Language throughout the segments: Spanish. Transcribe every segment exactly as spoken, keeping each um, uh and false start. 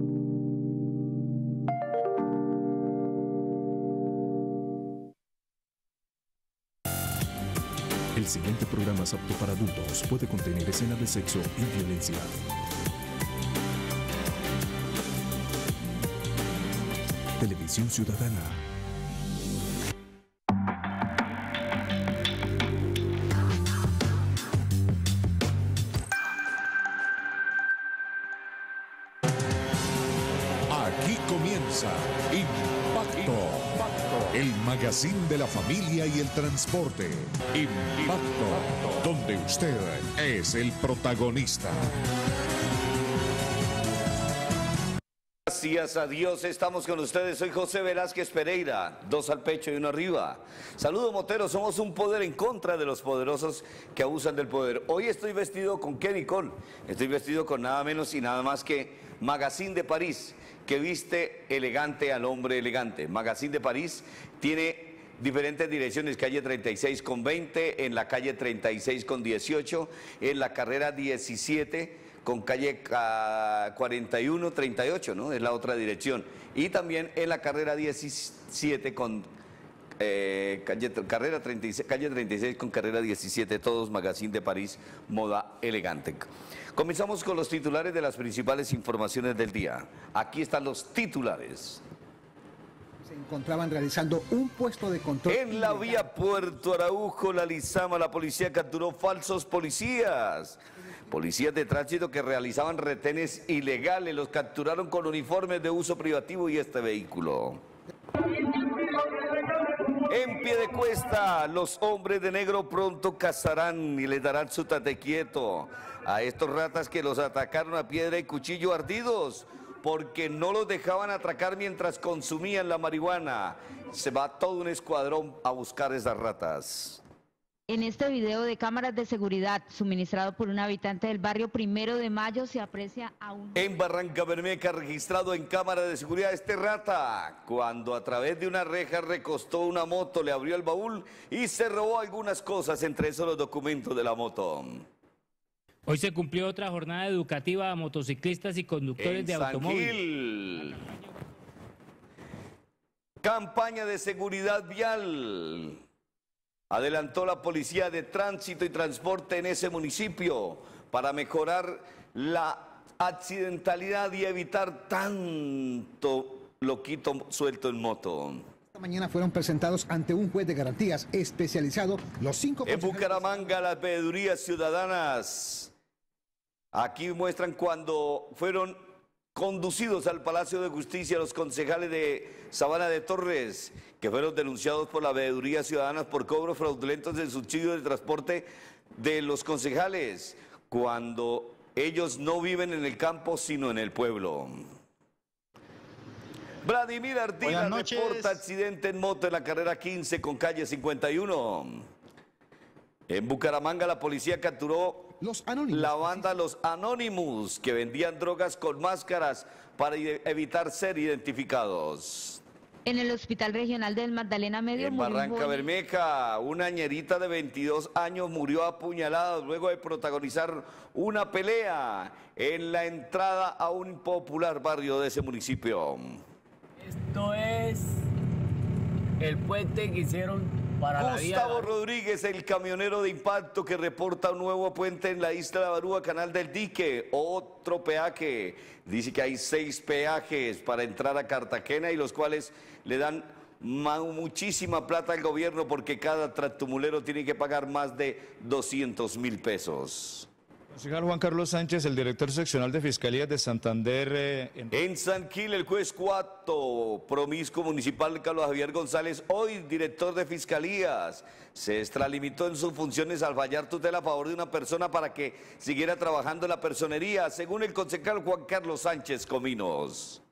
El siguiente programa es apto para adultos. Puede contener escenas de sexo y violencia. Televisión Ciudadana. Aquí comienza Impacto, el magazine de la familia y el transporte. Impacto, donde usted es el protagonista. Gracias a Dios, estamos con ustedes. Soy José Velázquez Pereira, dos al pecho y uno arriba. Saludos, moteros, somos un poder en contra de los poderosos que abusan del poder. Hoy estoy vestido con qué, Nicole. Estoy vestido con nada menos y nada más que Magazine de París, que viste elegante al hombre elegante. Magazine de París tiene diferentes direcciones, calle treinta y seis con veinte, en la calle treinta y seis con dieciocho, en la carrera diecisiete con calle cuarenta y uno treinta y ocho, ¿no? Es la otra dirección. Y también en la carrera diecisiete con eh, calle, carrera treinta y seis, calle treinta y seis con carrera diecisiete, todos Magazine de París, moda elegante. Comenzamos con los titulares de las principales informaciones del día. Aquí están los titulares. Se encontraban realizando un puesto de control. En la vía Puerto Araujo, la Lizama, la policía capturó falsos policías. Policías de tránsito que realizaban retenes ilegales, los capturaron con uniformes de uso privativo y este vehículo. En Piedecuesta, los hombres de negro pronto cazarán y les darán su tate quieto a estos ratas que los atacaron a piedra y cuchillo ardidos porque no los dejaban atracar mientras consumían la marihuana. Se va todo un escuadrón a buscar esas ratas. En este video de cámaras de seguridad suministrado por un habitante del barrio Primero de Mayo se aprecia a un... En Barranca Bermeja, registrado en cámara de seguridad este rata, cuando a través de una reja recostó una moto, le abrió el baúl y se robó algunas cosas, entre esos los documentos de la moto. Hoy se cumplió otra jornada educativa a motociclistas y conductores en de San automóviles. Gil. Campaña de seguridad vial. Adelantó la Policía de Tránsito y Transporte en ese municipio para mejorar la accidentalidad y evitar tanto loquito suelto en moto. Esta mañana fueron presentados ante un juez de garantías especializado los cinco... En Bucaramanga, las veedurías ciudadanas. Aquí muestran cuando fueron conducidos al Palacio de Justicia los concejales de Sabana de Torres, que fueron denunciados por la veeduría ciudadanas por cobros fraudulentos del subsidio de transporte de los concejales, cuando ellos no viven en el campo, sino en el pueblo. Vladimir Ardila reporta accidente en moto en la carrera quince con calle cincuenta y uno. En Bucaramanga, la policía capturó los Anonymous, la banda Los Anonymous, que vendían drogas con máscaras para evitar ser identificados. En el Hospital Regional del Magdalena Medio... En Barranca Bermeja, una ñerita de veintidós años murió apuñalada luego de protagonizar una pelea en la entrada a un popular barrio de ese municipio. Esto es el puente que hicieron para la vía. Gustavo Rodríguez, el camionero de Impacto, que reporta un nuevo puente en la Isla de Barúa, Canal del Dique, otro peaje. Dice que hay seis peajes para entrar a Cartagena y los cuales le dan muchísima plata al gobierno porque cada tractomulero tiene que pagar más de doscientos mil pesos. Concejal Juan Carlos Sánchez, el director seccional de Fiscalía de Santander. Eh, en... en San Gil, el juez cuarto promiscuo municipal Carlos Javier González, hoy director de Fiscalías, se extralimitó en sus funciones al fallar tutela a favor de una persona para que siguiera trabajando en la personería, según el concejal Juan Carlos Sánchez Cominos.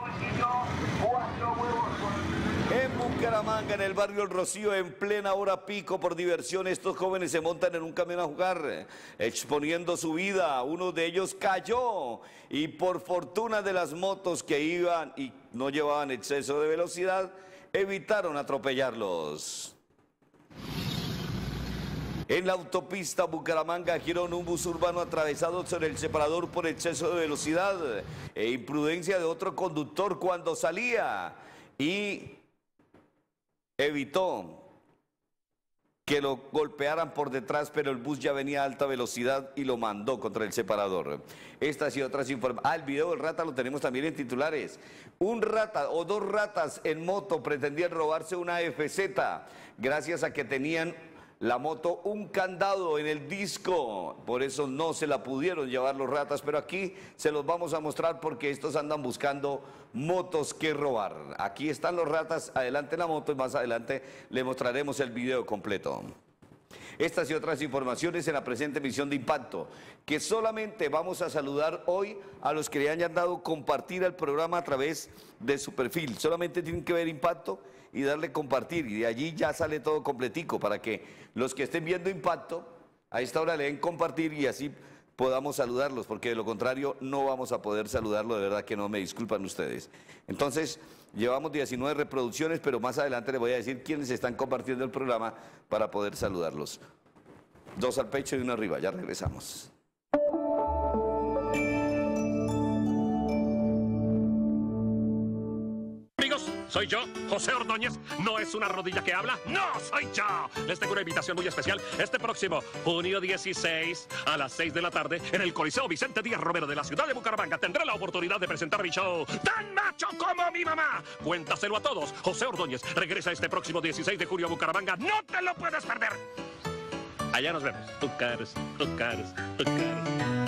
En Bucaramanga, en el barrio El Rocío, en plena hora pico por diversión, estos jóvenes se montan en un camión a jugar, exponiendo su vida. Uno de ellos cayó y por fortuna de las motos que iban y no llevaban exceso de velocidad, evitaron atropellarlos. En la autopista Bucaramanga-Girón, un bus urbano atravesado sobre el separador por exceso de velocidad e imprudencia de otro conductor cuando salía y evitó que lo golpearan por detrás, pero el bus ya venía a alta velocidad y lo mandó contra el separador. Estas y otras informaciones. Ah, el video del rata lo tenemos también en titulares. Un rata o dos ratas en moto pretendían robarse una F Z gracias a que tenían la moto un candado en el disco, por eso no se la pudieron llevar los ratas, pero aquí se los vamos a mostrar porque estos andan buscando motos que robar. Aquí están los ratas, adelante la moto y más adelante le mostraremos el video completo. Estas y otras informaciones en la presente emisión de Impacto, que solamente vamos a saludar hoy a los que le hayan dado compartir al programa a través de su perfil. Solamente tienen que ver Impacto y darle compartir, y de allí ya sale todo completico para que los que estén viendo Impacto a esta hora le den compartir y así podamos saludarlos, porque de lo contrario no vamos a poder saludarlo, de verdad que no, me disculpan ustedes. Entonces, llevamos diecinueve reproducciones, pero más adelante les voy a decir quiénes están compartiendo el programa para poder saludarlos. Dos al pecho y uno arriba, ya regresamos. Soy yo, José Ordóñez. ¿No es una rodilla que habla? ¡No, soy yo! Les tengo una invitación muy especial este próximo junio dieciséis a las seis de la tarde en el Coliseo Vicente Díaz Romero de la ciudad de Bucaramanga. Tendré la oportunidad de presentar mi show ¡Tan macho como mi mamá! Cuéntaselo a todos. José Ordóñez regresa este próximo dieciséis de julio a Bucaramanga. ¡No te lo puedes perder! Allá nos vemos. Tu caras, tu caras, tu caras.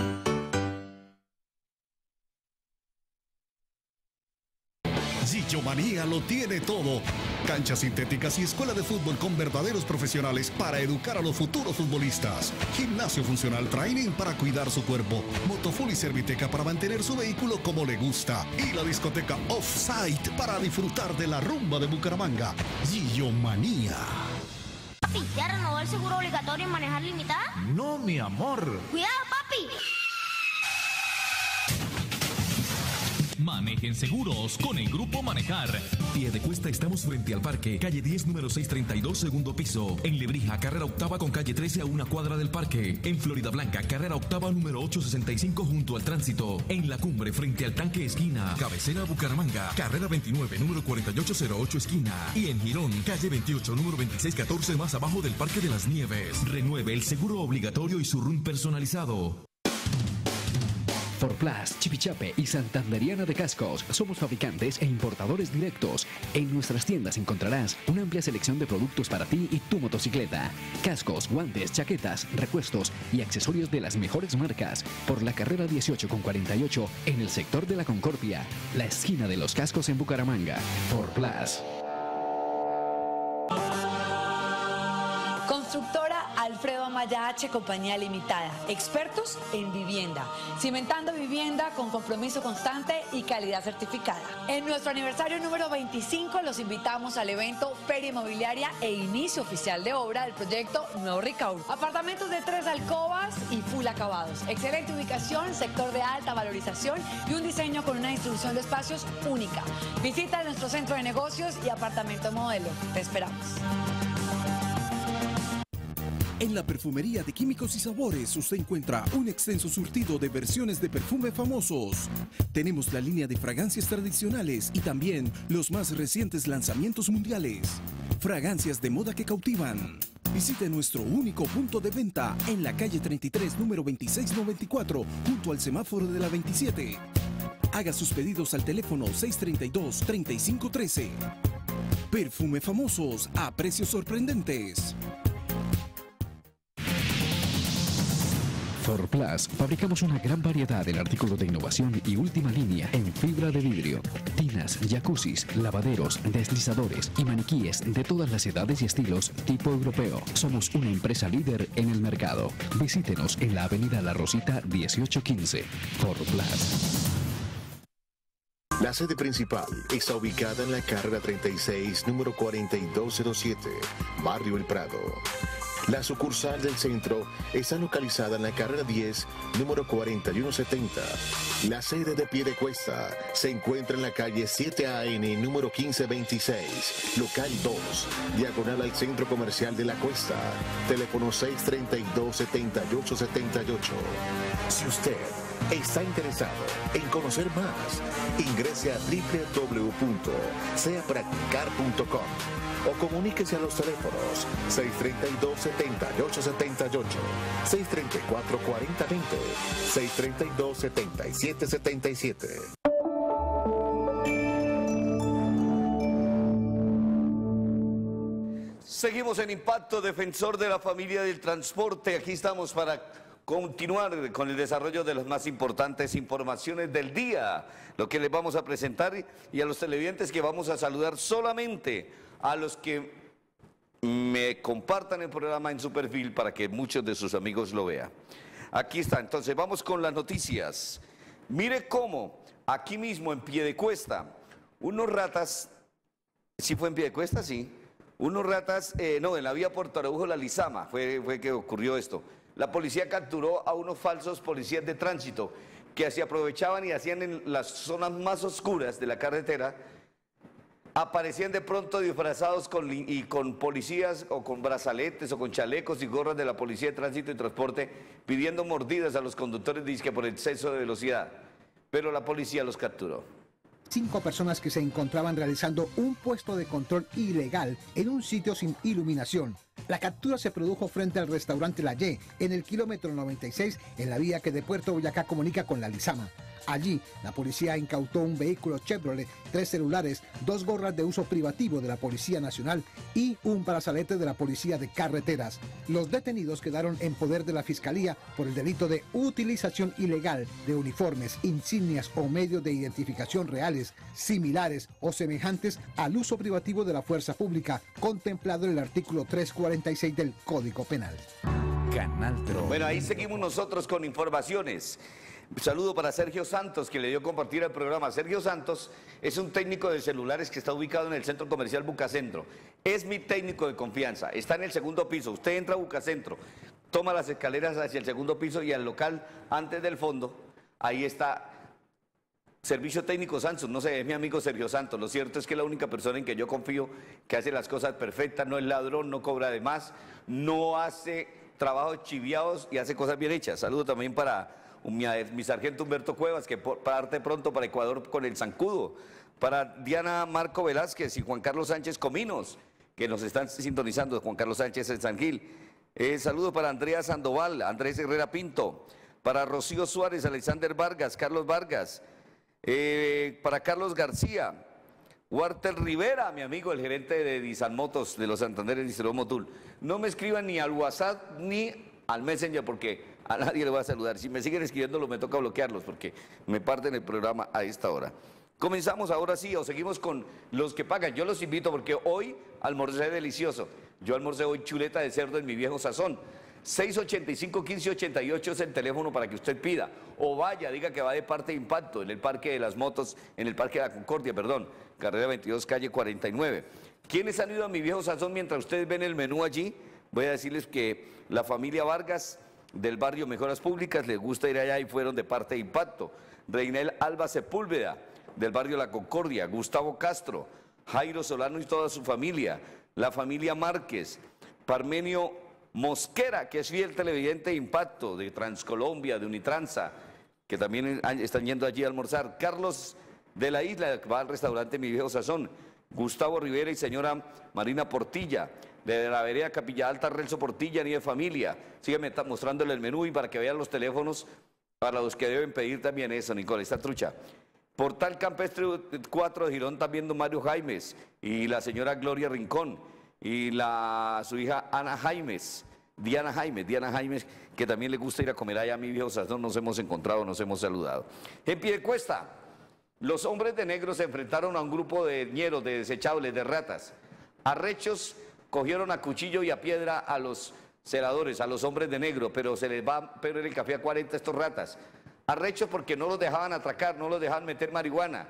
Gillomanía lo tiene todo. Canchas sintéticas y escuela de fútbol con verdaderos profesionales para educar a los futuros futbolistas. Gimnasio funcional training para cuidar su cuerpo. Motofull y Serviteca para mantener su vehículo como le gusta. Y la discoteca Offsite para disfrutar de la rumba de Bucaramanga. Gillomanía. Papi, ¿ya renovó el seguro obligatorio en manejar limitada? No, mi amor. ¡Cuidado, papi! Manejen seguros con el Grupo Manejar. Piedecuesta, estamos frente al parque, calle diez, número seiscientos treinta y dos, segundo piso. En Lebrija, carrera octava con calle trece a una cuadra del parque. En Florida Blanca, carrera octava, número ochocientos sesenta y cinco junto al tránsito. En La Cumbre, frente al tanque esquina. Cabecera Bucaramanga, carrera veintinueve, número cuarenta y ocho cero ocho esquina. Y en Girón, calle veintiocho, número veintiséis catorce más abajo del Parque de las Nieves. Renueve el seguro obligatorio y su R U N personalizado. Forplas, Chipichape y Santanderiana de Cascos. Somos fabricantes e importadores directos. En nuestras tiendas encontrarás una amplia selección de productos para ti y tu motocicleta. Cascos, guantes, chaquetas, repuestos y accesorios de las mejores marcas. Por la carrera dieciocho con cuarenta y ocho en el sector de la Concordia, la esquina de los cascos en Bucaramanga. Forplas. Constructora Alfredo Amaya H, Compañía Limitada. Expertos en vivienda. Cimentando vivienda con compromiso constante y calidad certificada. En nuestro aniversario número veinticinco los invitamos al evento Feria Inmobiliaria e inicio oficial de obra del proyecto Nuevo Ricaurte. Apartamentos de tres alcobas y full acabados. Excelente ubicación, sector de alta valorización y un diseño con una distribución de espacios única. Visita nuestro centro de negocios y apartamento modelo. Te esperamos. En la perfumería de Químicos y Sabores usted encuentra un extenso surtido de versiones de perfume famosos. Tenemos la línea de fragancias tradicionales y también los más recientes lanzamientos mundiales. Fragancias de moda que cautivan. Visite nuestro único punto de venta en la calle treinta y tres, número veintiséis noventa y cuatro, junto al semáforo de la veintisiete. Haga sus pedidos al teléfono seis treinta y dos, treinta y cinco trece. Perfume famosos a precios sorprendentes. Forplas, fabricamos una gran variedad en artículos de innovación y última línea en fibra de vidrio, tinas, jacuzzis, lavaderos, deslizadores y maniquíes de todas las edades y estilos tipo europeo. Somos una empresa líder en el mercado. Visítenos en la avenida La Rosita dieciocho quince. Forplas. La sede principal está ubicada en la carrera treinta y seis, número cuarenta y dos cero siete, Barrio El Prado. La sucursal del centro está localizada en la carrera diez, número cuarenta y uno setenta. La sede de Piedecuesta se encuentra en la calle siete A N, número quince veintiséis, local dos, diagonal al Centro Comercial de la Cuesta. Teléfono seis treinta y dos, setenta y ocho setenta y ocho. Si usted está interesado en conocer más, ingrese a doble u doble u doble u punto sea practicar punto com o comuníquese a los teléfonos seis treinta y dos, setenta y ocho setenta y ocho, seis treinta y cuatro, cuarenta veinte, seis treinta y dos, setenta y siete setenta y siete. Seguimos en Impacto, defensor de la familia del transporte. Aquí estamos para continuar con el desarrollo de las más importantes informaciones del día, lo que les vamos a presentar, y a los televidentes que vamos a saludar solamente a los que me compartan el programa en su perfil para que muchos de sus amigos lo vean. Aquí está, entonces vamos con las noticias. Mire cómo aquí mismo en Piedecuesta, unos ratas, ¿sí fue en Piedecuesta? Sí. Unos ratas, eh, no, en la vía Puerto Araujo, La Lizama, fue, fue que ocurrió esto. La policía capturó a unos falsos policías de tránsito que se aprovechaban y hacían en las zonas más oscuras de la carretera, aparecían de pronto disfrazados con, y con policías o con brazaletes o con chalecos y gorras de la Policía de Tránsito y Transporte, pidiendo mordidas a los conductores disque por exceso de velocidad, pero la policía los capturó. Cinco personas que se encontraban realizando un puesto de control ilegal en un sitio sin iluminación. La captura se produjo frente al restaurante La Y, en el kilómetro noventa y seis, en la vía que de Puerto Boyacá comunica con La Lizama. Allí, la policía incautó un vehículo Chevrolet, tres celulares, dos gorras de uso privativo de la Policía Nacional y un brazalete de la Policía de Carreteras. Los detenidos quedaron en poder de la Fiscalía por el delito de utilización ilegal de uniformes, insignias o medios de identificación reales, similares o semejantes al uso privativo de la fuerza pública, contemplado en el artículo trescientos cuarenta y seis del Código Penal. Canal Tro. Bueno, ahí seguimos nosotros con informaciones. Un saludo para Sergio Santos, que le dio a compartir el programa. Sergio Santos es un técnico de celulares que está ubicado en el Centro Comercial Bucacentro. Es mi técnico de confianza. Está en el segundo piso. Usted entra a Bucacentro, toma las escaleras hacia el segundo piso y al local antes del fondo, ahí está Servicio Técnico Santos. No sé, es mi amigo Sergio Santos. Lo cierto es que es la única persona en que yo confío, que hace las cosas perfectas, no es ladrón, no cobra de más, no hace trabajos chiviados y hace cosas bien hechas. Saludo también para Mi, mi sargento Humberto Cuevas, que parte pronto para Ecuador con el zancudo, para Diana Marco Velázquez y Juan Carlos Sánchez Cominos, que nos están sintonizando, Juan Carlos Sánchez en San Gil. Eh, saludo para Andrea Sandoval, Andrés Herrera Pinto, para Rocío Suárez, Alexander Vargas, Carlos Vargas, eh, para Carlos García, Walter Rivera, mi amigo, el gerente de Disan Motos de los Santanderes Distrito Motul. No me escriban ni al WhatsApp ni al Messenger porque a nadie le voy a saludar. Si me siguen escribiéndolo me toca bloquearlos porque me parten el programa a esta hora. Comenzamos ahora sí o seguimos con los que pagan. Yo los invito porque hoy almorcé delicioso. Yo almorcé hoy chuleta de cerdo en mi viejo sazón. seis ochenta y cinco, quince ochenta y ocho es el teléfono para que usted pida. O vaya, diga que va de parte de Impacto, en el Parque de las Motos, en el Parque de la Concordia, perdón, carrera veintidós, calle cuarenta y nueve. ¿Quiénes han ido a mi viejo sazón mientras ustedes ven el menú allí? Voy a decirles que la familia Vargas del barrio Mejoras Públicas les gusta ir allá y fueron de parte de Impacto. Reinel Alba Sepúlveda del barrio La Concordia, Gustavo Castro, Jairo Solano y toda su familia, la familia Márquez, Parmenio Mosquera, que es fiel televidente de Impacto, de Transcolombia, de Unitransa, que también están yendo allí a almorzar, Carlos de la Isla, que va al restaurante Mi Viejo Sazón, Gustavo Rivera y señora Marina Portilla, de la vereda Capilla Alta, Renzo Portilla, ni de familia. Sígueme mostrándole el menú y para que vean los teléfonos para los que deben pedir también eso, Nicola, está trucha. Portal Campestre cuatro de Girón, también don Mario Jaimes y la señora Gloria Rincón y la, su hija Ana Jaimes, Diana Jaimes, Diana Jaimes, que también le gusta ir a comer allá a Mi Viejo Sazón. Nos hemos encontrado, nos hemos saludado. En Piedecuesta, los hombres de negro se enfrentaron a un grupo de ñeros, de desechables, de ratas. Arrechos cogieron a cuchillo y a piedra a los celadores, a los hombres de negro, pero se les va a perder el café a cuarenta estos ratas. Arrechos porque no los dejaban atracar, no los dejaban meter marihuana.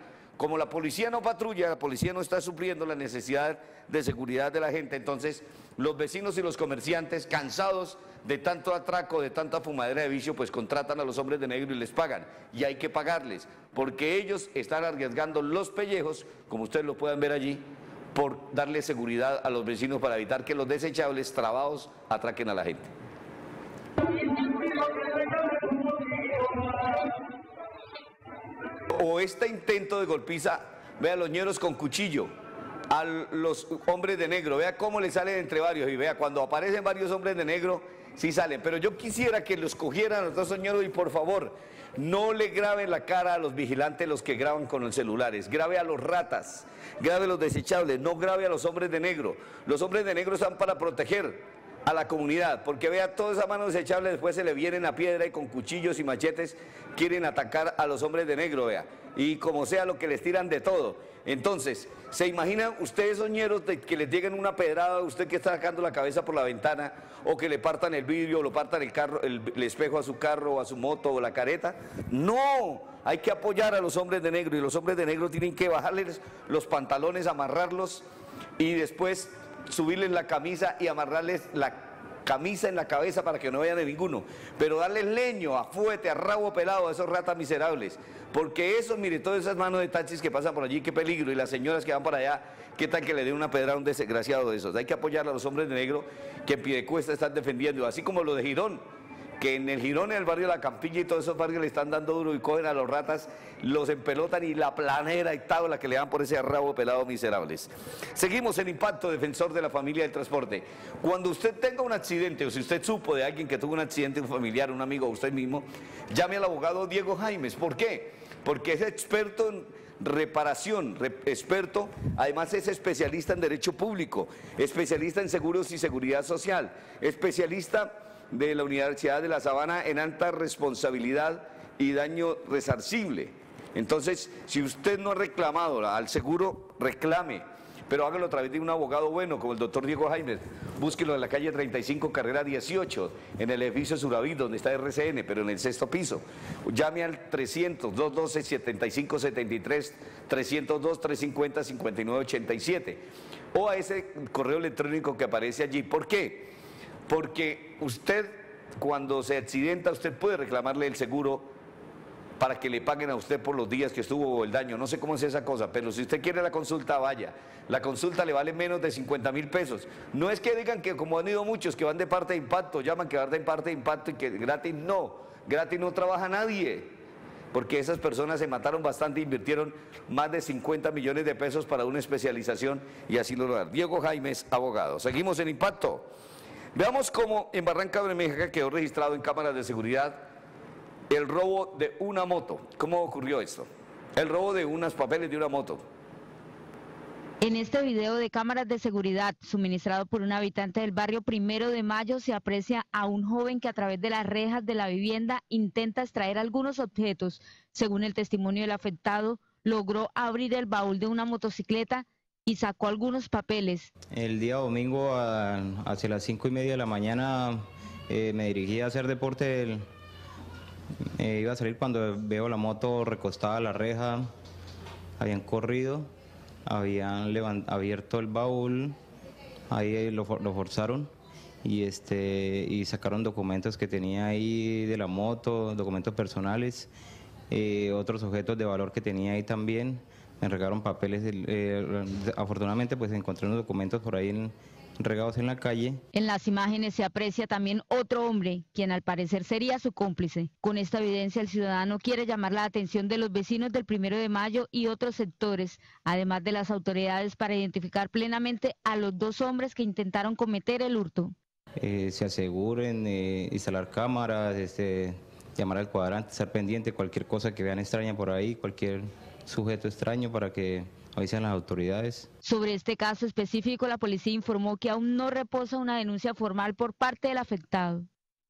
como la policía no patrulla, la policía no está supliendo la necesidad de seguridad de la gente, entonces los vecinos y los comerciantes, cansados de tanto atraco, de tanta fumadera de vicio, pues contratan a los hombres de negro y les pagan, y hay que pagarles, porque ellos están arriesgando los pellejos, como ustedes lo puedan ver allí, por darle seguridad a los vecinos para evitar que los desechables trabados atraquen a la gente. O este intento de golpiza, vea los ñeros con cuchillo, a los hombres de negro, vea cómo le salen entre varios, y vea, cuando aparecen varios hombres de negro, sí salen, pero yo quisiera que los cogieran los dos señores y por favor, no le graben la cara a los vigilantes, los que graban con los celulares, grabe a los ratas, grabe a los desechables, no grabe a los hombres de negro. Los hombres de negro están para proteger a la comunidad, porque vea, toda esa mano desechable después se le vienen a piedra y con cuchillos y machetes quieren atacar a los hombres de negro, vea, y como sea lo que les tiran de todo. Entonces, ¿se imaginan ustedes, soñeros, de que les lleguen una pedrada a usted que está sacando la cabeza por la ventana, o que le partan el vidrio, o lo partan el carro, el, el espejo a su carro, o a su moto, o la careta? No, hay que apoyar a los hombres de negro, y los hombres de negro tienen que bajarles los pantalones, amarrarlos, y después subirles la camisa y amarrarles la camisa en la cabeza para que no vayan de ninguno, pero darles leño, a fuete, a rabo pelado a esos ratas miserables, porque eso, mire, todas esas manos de taxis que pasan por allí, qué peligro, y las señoras que van para allá, qué tal que le den una pedrada a un desgraciado de esos. Hay que apoyar a los hombres de negro que en Piedecuesta están defendiendo, así como lo de Girón, que en el Girón, en el barrio de La Campilla y todos esos barrios le están dando duro y cogen a los ratas, los empelotan y la planera y tabla que le dan por ese rabo pelado miserables. Seguimos en Impacto, defensor de la familia del transporte. Cuando usted tenga un accidente, o si usted supo de alguien que tuvo un accidente, un familiar, un amigo, usted mismo, llame al abogado Diego Jaimes. ¿Por qué? Porque es experto en reparación, re, experto, además es especialista en derecho público, especialista en seguros y seguridad social, especialista de la Universidad de La Sabana en alta responsabilidad y daño resarcible. Entonces, si usted no ha reclamado al seguro, reclame, pero hágalo a través de un abogado bueno, como el doctor Diego Jaimes. Búsquelo en la calle treinta y cinco, carrera dieciocho, en el edificio Suraví, donde está R C N, pero en el sexto piso. Llame al trescientos, doscientos doce, setenta y cinco setenta y tres, trescientos dos, trescientos cincuenta, cincuenta y nueve ochenta y siete, o a ese correo electrónico que aparece allí. ¿Por qué? Porque usted, cuando se accidenta, usted puede reclamarle el seguro para que le paguen a usted por los días que estuvo el daño. No sé cómo es esa cosa, pero si usted quiere la consulta, vaya. La consulta le vale menos de cincuenta mil pesos. No es que digan que, como han ido muchos, que van de parte de Impacto, llaman que van de parte de Impacto y que gratis no. Gratis no trabaja nadie, porque esas personas se mataron bastante, invirtieron más de cincuenta millones de pesos para una especialización y así lo lograron. Diego Jaimes, abogado. Seguimos en Impacto. Veamos cómo en Barranca Bermeja quedó registrado en cámaras de seguridad el robo de una moto. ¿Cómo ocurrió esto? El robo de unos papeles de una moto. En este video de cámaras de seguridad suministrado por un habitante del barrio Primero de Mayo se aprecia a un joven que a través de las rejas de la vivienda intenta extraer algunos objetos. Según el testimonio del afectado, logró abrir el baúl de una motocicleta y sacó algunos papeles. El día domingo a, hacia las cinco y media de la mañana eh, me dirigí a hacer deporte. El, eh, iba a salir cuando veo la moto recostada a la reja. Habían corrido, habían levant, abierto el baúl, ahí lo, lo forzaron y, este, y sacaron documentos que tenía ahí de la moto, documentos personales, eh, otros objetos de valor que tenía ahí también. Me entregaron papeles, eh, afortunadamente pues encontré unos documentos por ahí en, regados en la calle. En las imágenes se aprecia también otro hombre, quien al parecer sería su cómplice. Con esta evidencia el ciudadano quiere llamar la atención de los vecinos del Primero de Mayo y otros sectores, además de las autoridades, para identificar plenamente a los dos hombres que intentaron cometer el hurto. Eh, se aseguren, eh, instalar cámaras, este, llamar al cuadrante, estar pendiente, cualquier cosa que vean extraña por ahí, cualquier sujeto extraño, para que avisen las autoridades. Sobre este caso específico, la policía informó que aún no reposa una denuncia formal por parte del afectado.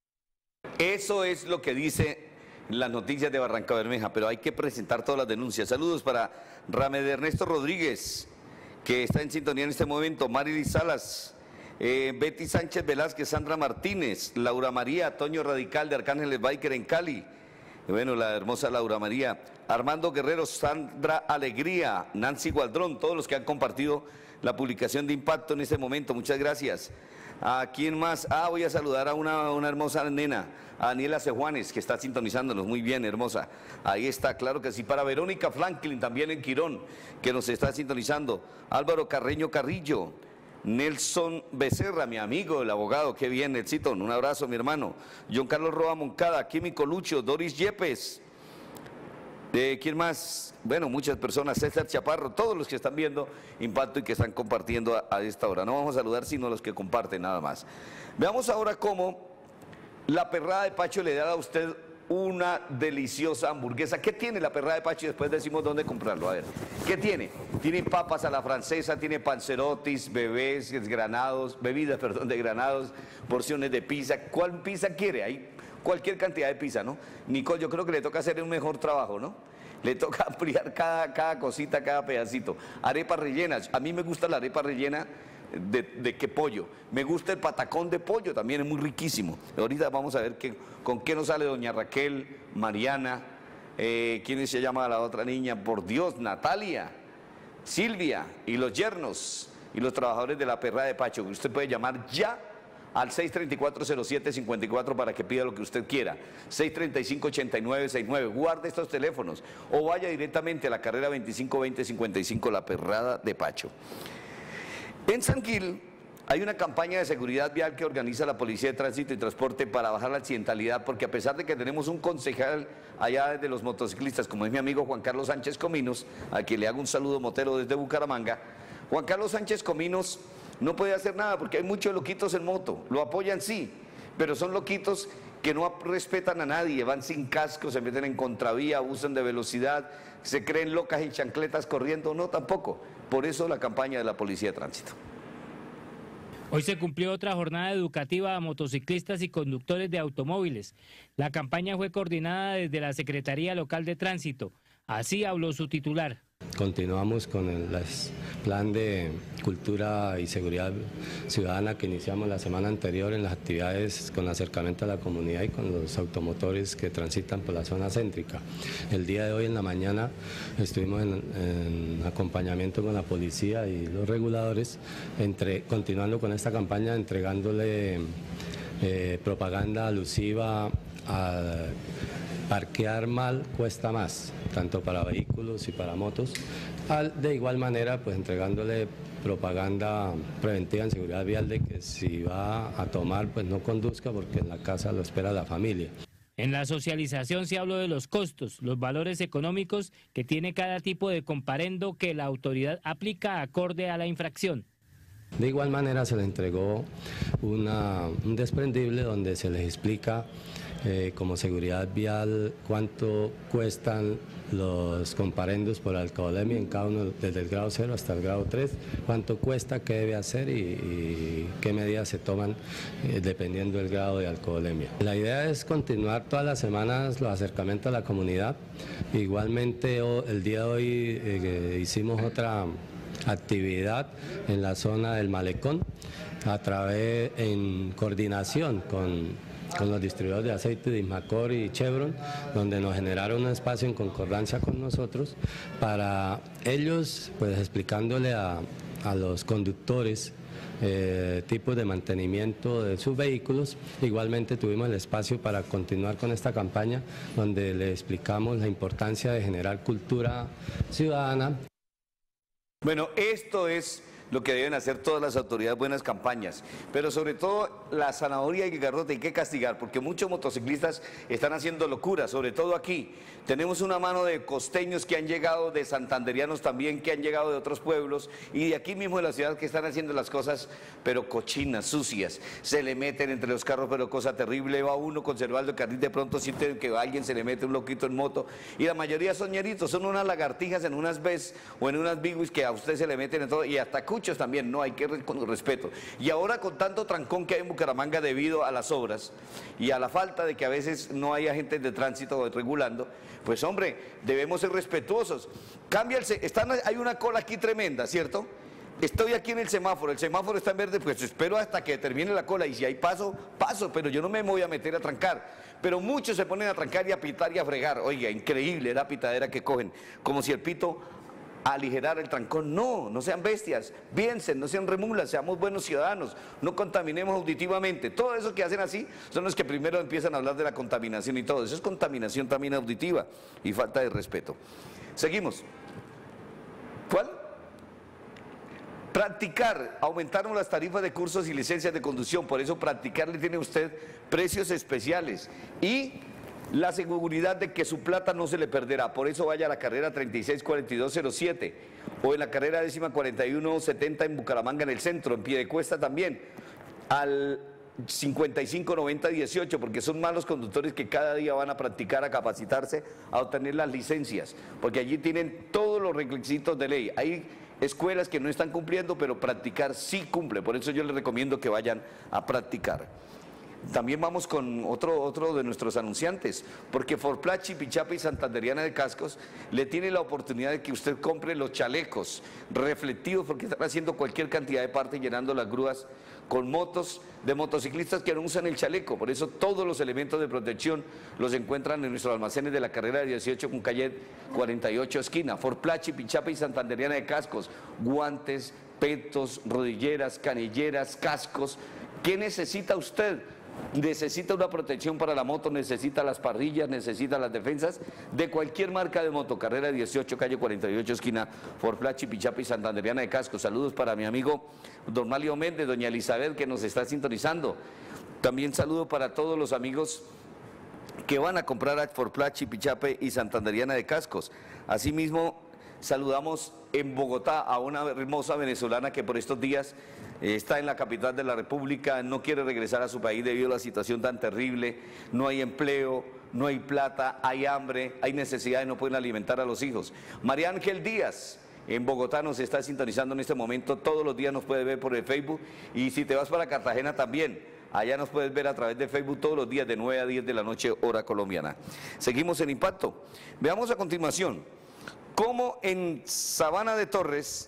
Eso es lo que dice las noticias de Barranca Bermeja, pero hay que presentar todas las denuncias. Saludos para Ramed Ernesto Rodríguez, que está en sintonía en este momento, Marilis Salas, eh, Betty Sánchez Velázquez, Sandra Martínez, Laura María, Toño Radical de Arcángeles Biker en Cali, Bueno, la hermosa Laura María, Armando Guerrero, Sandra Alegría, Nancy Gualdrón, todos los que han compartido la publicación de Impacto en este momento, muchas gracias. ¿A quién más? Ah, voy a saludar a una, una hermosa nena, a Daniela Cejuanes, que está sintonizándonos, muy bien, hermosa. Ahí está, claro que sí. Para Verónica Franklin, también en Quirón, que nos está sintonizando. Álvaro Carreño Carrillo, Nelson Becerra, mi amigo, el abogado, qué bien, Nelsito, un abrazo, mi hermano. John Carlos Roa Moncada, Químico Lucho, Doris Yepes. ¿De quién más? Bueno, muchas personas, César Chaparro, todos los que están viendo Impacto y que están compartiendo a, a esta hora. No vamos a saludar sino los que comparten nada más. Veamos ahora cómo la perrada de Pacho le da a usted una deliciosa hamburguesa. ¿Qué tiene la perrada de Pacho? Y después decimos dónde comprarlo. A ver, ¿qué tiene? Tiene papas a la francesa, tiene panzerotis, bebés, desgranados, bebidas, perdón, de granados, porciones de pizza. ¿Cuál pizza quiere? Hay cualquier cantidad de pizza, ¿no? Nicole, yo creo que le toca hacer un mejor trabajo, ¿no? Le toca ampliar cada, cada cosita, cada pedacito. Arepas rellenas. A mí me gusta la arepa rellena de, de qué pollo. Me gusta el patacón de pollo, también es muy riquísimo. Ahorita vamos a ver qué, con qué nos sale doña Raquel, Mariana, eh, ¿quién se llama la otra niña? Por Dios, Natalia, Silvia y los yernos y los trabajadores de la perrada de Pacho. Usted puede llamar ya al seis tres cuatro, cero siete cinco cuatro para que pida lo que usted quiera. seis tres cinco, ocho nueve seis nueve. Guarde estos teléfonos o vaya directamente a la carrera veinticinco veinte cincuenta y cinco, la perrada de Pacho. En San Gil hay una campaña de seguridad vial que organiza la Policía de Tránsito y Transporte para bajar la accidentalidad, porque a pesar de que tenemos un concejal allá de los motociclistas, como es mi amigo Juan Carlos Sánchez Cominos, a quien le hago un saludo motero desde Bucaramanga, Juan Carlos Sánchez Cominos no puede hacer nada porque hay muchos loquitos en moto, lo apoyan sí, pero son loquitos que no respetan a nadie, van sin casco, se meten en contravía, abusan de velocidad, se creen locas en chancletas corriendo, no tampoco. Por eso la campaña de la Policía de Tránsito. Hoy se cumplió otra jornada educativa a motociclistas y conductores de automóviles. La campaña fue coordinada desde la Secretaría Local de Tránsito. Así habló su titular. Continuamos con el plan de cultura y seguridad ciudadana que iniciamos la semana anterior en las actividades con acercamiento a la comunidad y con los automotores que transitan por la zona céntrica. El día de hoy en la mañana estuvimos en, en acompañamiento con la policía y los reguladores, entre, continuando con esta campaña, entregándole eh, propaganda alusiva a parquear mal cuesta más, tanto para vehículos y para motos. Al, de igual manera, pues entregándole propaganda preventiva en seguridad vial de que si va a tomar, pues no conduzca porque en la casa lo espera la familia. En la socialización se habló de los costos, los valores económicos que tiene cada tipo de comparendo que la autoridad aplica acorde a la infracción. De igual manera se le entregó una, un desprendible donde se les explica eh, como seguridad vial cuánto cuestan los comparendos por alcoholemia en cada uno desde el grado cero hasta el grado tres, cuánto cuesta, qué debe hacer y, y qué medidas se toman eh, dependiendo del grado de alcoholemia. La idea es continuar todas las semanas los acercamientos a la comunidad. Igualmente el día de hoy eh, hicimos otra actividad en la zona del Malecón a través en coordinación con con los distribuidores de aceite de Ismacor y Chevron, donde nos generaron un espacio en concordancia con nosotros para ellos, pues explicándole a, a los conductores eh, tipos de mantenimiento de sus vehículos. Igualmente tuvimos el espacio para continuar con esta campaña, donde le explicamos la importancia de generar cultura ciudadana. Bueno, esto es lo que deben hacer todas las autoridades, buenas campañas, pero sobre todo la zanahoria y el garrote hay que castigar, porque muchos motociclistas están haciendo locuras, sobre todo aquí. Tenemos una mano de costeños que han llegado, de santanderianos también que han llegado de otros pueblos y de aquí mismo de la ciudad que están haciendo las cosas, pero cochinas, sucias. Se le meten entre los carros, pero cosa terrible, va uno conservando el carril, de pronto siente que a alguien se le mete un loquito en moto y la mayoría son ñeritos, son unas lagartijas en unas Bs o en unas Biguis que a usted se le meten en todo y hasta cuchos también, no, hay que con respeto. Y ahora con tanto trancón que hay en Bucaramanga debido a las obras y a la falta de que a veces no hay agentes de tránsito regulando, pues hombre, debemos ser respetuosos. Cámbialse, están, hay una cola aquí tremenda, ¿cierto? estoy aquí en el semáforo, el semáforo está en verde, pues espero hasta que termine la cola y si hay paso, paso, pero yo no me voy a meter a trancar. Pero muchos se ponen a trancar y a pitar y a fregar. Oiga, increíble la pitadera que cogen, como si el pito aligerara el trancón. No, no sean bestias, piensen, no sean remulas, seamos buenos ciudadanos, no contaminemos auditivamente. Todo eso que hacen así son los que primero empiezan a hablar de la contaminación y todo. Eso es contaminación también auditiva y falta de respeto. Seguimos. ¿Cuál? Practicar, aumentaron las tarifas de cursos y licencias de conducción, por eso practicar le tiene a usted precios especiales y la seguridad de que su plata no se le perderá, por eso vaya a la carrera treinta y seis cuarenta y dos cero siete o en la carrera décima cuarenta y uno setenta en Bucaramanga en el centro, en Piedecuesta también, al cincuenta y cinco noventa dieciocho, porque son malos conductores que cada día van a practicar, a capacitarse, a obtener las licencias, porque allí tienen todos los requisitos de ley. Hay escuelas que no están cumpliendo, pero practicar sí cumple, por eso yo les recomiendo que vayan a practicar. También vamos con otro, otro de nuestros anunciantes, porque Forplachi, Pichapa y Santanderiana de Cascos le tiene la oportunidad de que usted compre los chalecos reflectivos, porque están haciendo cualquier cantidad de parte llenando las grúas con motos de motociclistas que no usan el chaleco. Por eso todos los elementos de protección los encuentran en nuestros almacenes de la carrera dieciocho con calle cuarenta y ocho esquina. Forplachi, Pichapa y Santanderiana de Cascos, guantes, petos, rodilleras, canilleras, cascos. ¿Qué necesita usted? Necesita una protección para la moto, necesita las parrillas, necesita las defensas de cualquier marca de moto. Carrera dieciocho, calle cuarenta y ocho, esquina Forplachi, Pichapa y Santanderiana de Cascos. Saludos para mi amigo don Malio Méndez, doña Elizabeth, que nos está sintonizando. También saludo para todos los amigos que van a comprar a Forplachi, Pichapa y Santanderiana de Cascos. Asimismo, saludamos en Bogotá a una hermosa venezolana que por estos días eh, está en la capital de la República, no quiere regresar a su país debido a la situación tan terrible, no hay empleo, no hay plata, hay hambre, hay necesidad y no pueden alimentar a los hijos. María Ángel Díaz en Bogotá nos está sintonizando en este momento, todos los días nos puede ver por el Facebook y si te vas para Cartagena también. Allá nos puedes ver a través de Facebook todos los días de nueve a diez de la noche, hora colombiana. Seguimos en Impacto. Veamos a continuación cómo en Sabana de Torres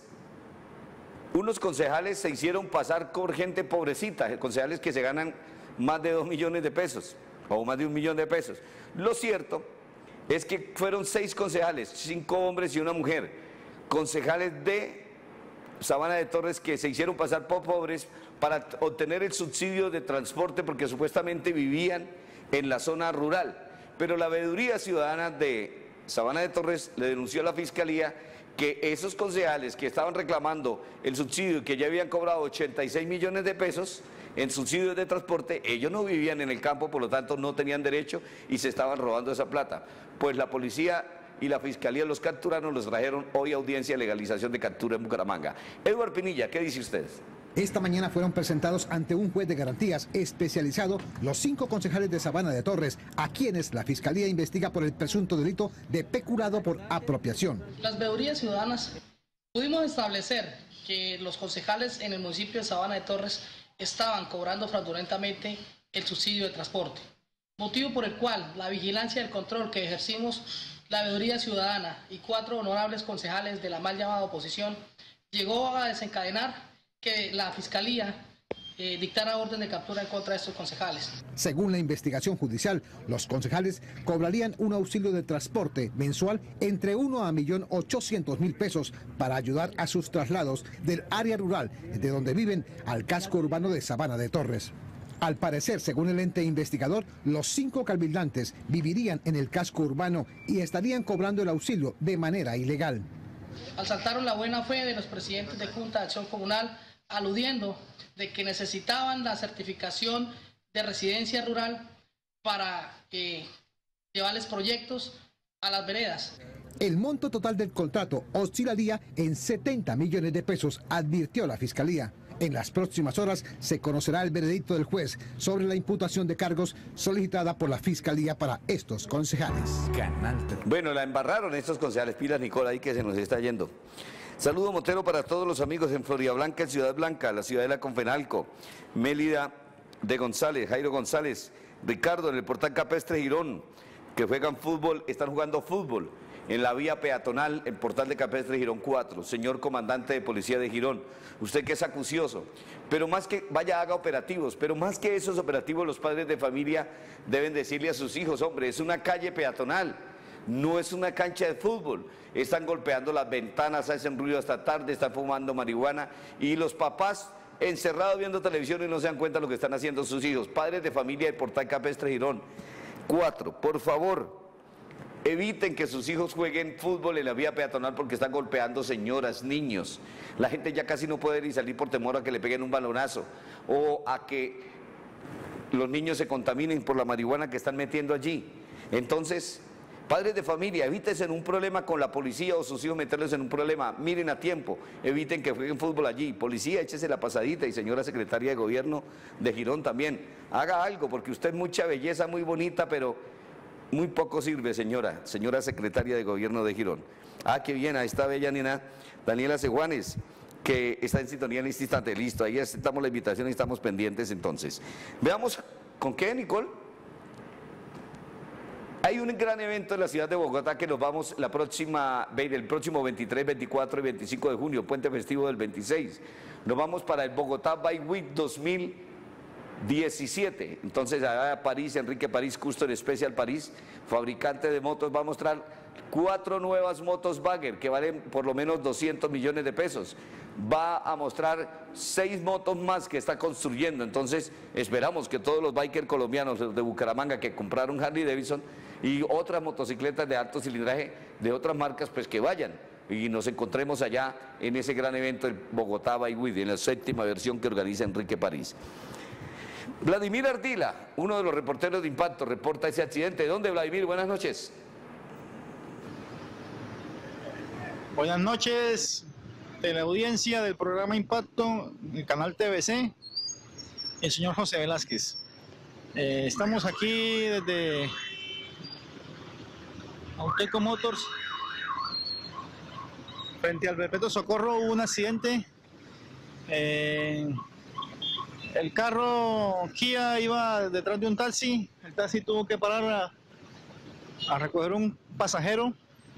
unos concejales se hicieron pasar por gente pobrecita, concejales que se ganan más de dos millones de pesos o más de un millón de pesos. Lo cierto es que fueron seis concejales, cinco hombres y una mujer, concejales de Sabana de Torres que se hicieron pasar por pobres para obtener el subsidio de transporte porque supuestamente vivían en la zona rural. Pero la veeduría ciudadana de Sabana de Torres le denunció a la Fiscalía que esos concejales que estaban reclamando el subsidio y que ya habían cobrado ochenta y seis millones de pesos en subsidios de transporte, ellos no vivían en el campo, por lo tanto no tenían derecho y se estaban robando esa plata. Pues la policía y la Fiscalía los capturaron, los trajeron hoy a audiencia de legalización de captura en Bucaramanga. Eduardo Pinilla, ¿qué dice usted? Esta mañana fueron presentados ante un juez de garantías especializado los cinco concejales de Sabana de Torres, a quienes la Fiscalía investiga por el presunto delito de peculado por apropiación. Las veedurías ciudadanas pudimos establecer que los concejales en el municipio de Sabana de Torres estaban cobrando fraudulentamente el subsidio de transporte, motivo por el cual la vigilancia y el control que ejercimos la veeduría ciudadana y cuatro honorables concejales de la mal llamada oposición llegó a desencadenar que la Fiscalía eh, dictara orden de captura en contra de estos concejales. Según la investigación judicial, los concejales cobrarían un auxilio de transporte mensual entre uno a un millón ochocientos mil pesos para ayudar a sus traslados del área rural de donde viven al casco urbano de Sabana de Torres. Al parecer, según el ente investigador, los cinco cabildantes vivirían en el casco urbano y estarían cobrando el auxilio de manera ilegal. Asaltaron la buena fe de los presidentes de Junta de Acción Comunal, aludiendo de que necesitaban la certificación de residencia rural para eh, llevarles proyectos a las veredas. El monto total del contrato oscilaría en setenta millones de pesos, advirtió la Fiscalía. En las próximas horas se conocerá el veredicto del juez sobre la imputación de cargos solicitada por la Fiscalía para estos concejales. Bueno, la embarraron estos concejales. Pilas, Nicola, ahí que se nos está yendo. Saludo Motero para todos los amigos en Florida Blanca, en Ciudad Blanca, la Ciudadela Confenalco, Mélida de González, Jairo González, Ricardo en el Portal Capestre Girón, que juegan fútbol, están jugando fútbol. en la vía peatonal, en Portal de Campestre Girón cuatro. Señor comandante de policía de Girón, usted que es acucioso, pero más que vaya haga operativos, pero más que esos operativos los padres de familia deben decirle a sus hijos, hombre, es una calle peatonal, no es una cancha de fútbol. Están golpeando las ventanas, hacen ruido hasta tarde, están fumando marihuana y los papás encerrados viendo televisión y no se dan cuenta de lo que están haciendo sus hijos. Padres de familia del Portal Campestre Girón cuatro, por favor, eviten que sus hijos jueguen fútbol en la vía peatonal porque están golpeando señoras, niños. La gente ya casi no puede ni salir por temor a que le peguen un balonazo o a que los niños se contaminen por la marihuana que están metiendo allí. Entonces, padres de familia, evítense en un problema con la policía o sus hijos meterlos en un problema, miren a tiempo, eviten que jueguen fútbol allí. Policía, échese la pasadita y señora secretaria de gobierno de Girón también, haga algo porque usted es mucha belleza, muy bonita, pero muy poco sirve, señora, señora secretaria de gobierno de Girón. Ah, qué bien, ahí está bella nena Daniela Seguanes, que está en sintonía en este instante. Listo, ahí aceptamos la invitación y estamos pendientes entonces. Veamos con qué, Nicole. Hay un gran evento en la ciudad de Bogotá que nos vamos la próxima, el próximo veintitrés, veinticuatro y veinticinco de junio, puente festivo del veintiséis. Nos vamos para el Bogotá Bike Week dos mil diecisiete. Entonces, allá París, Enrique París, Custom Special París, fabricante de motos, va a mostrar cuatro nuevas motos Bagger que valen por lo menos doscientos millones de pesos. Va a mostrar seis motos más que está construyendo. Entonces, esperamos que todos los bikers colombianos de Bucaramanga que compraron Harley Davidson y otras motocicletas de alto cilindraje de otras marcas, pues que vayan y nos encontremos allá en ese gran evento en Bogotá Bike Week, en la séptima versión que organiza Enrique París. Vladimir Ardila, uno de los reporteros de Impacto, reporta ese accidente. ¿Dónde, Vladimir? Buenas noches. Buenas noches, teleaudiencia del programa Impacto, el canal T V C, el señor José Velázquez. Eh, estamos aquí desde Auteco Motors, frente al Perpetuo Socorro. Hubo un accidente. Eh, el carro Kia iba detrás de un taxi, el taxi tuvo que parar a, a recoger un pasajero.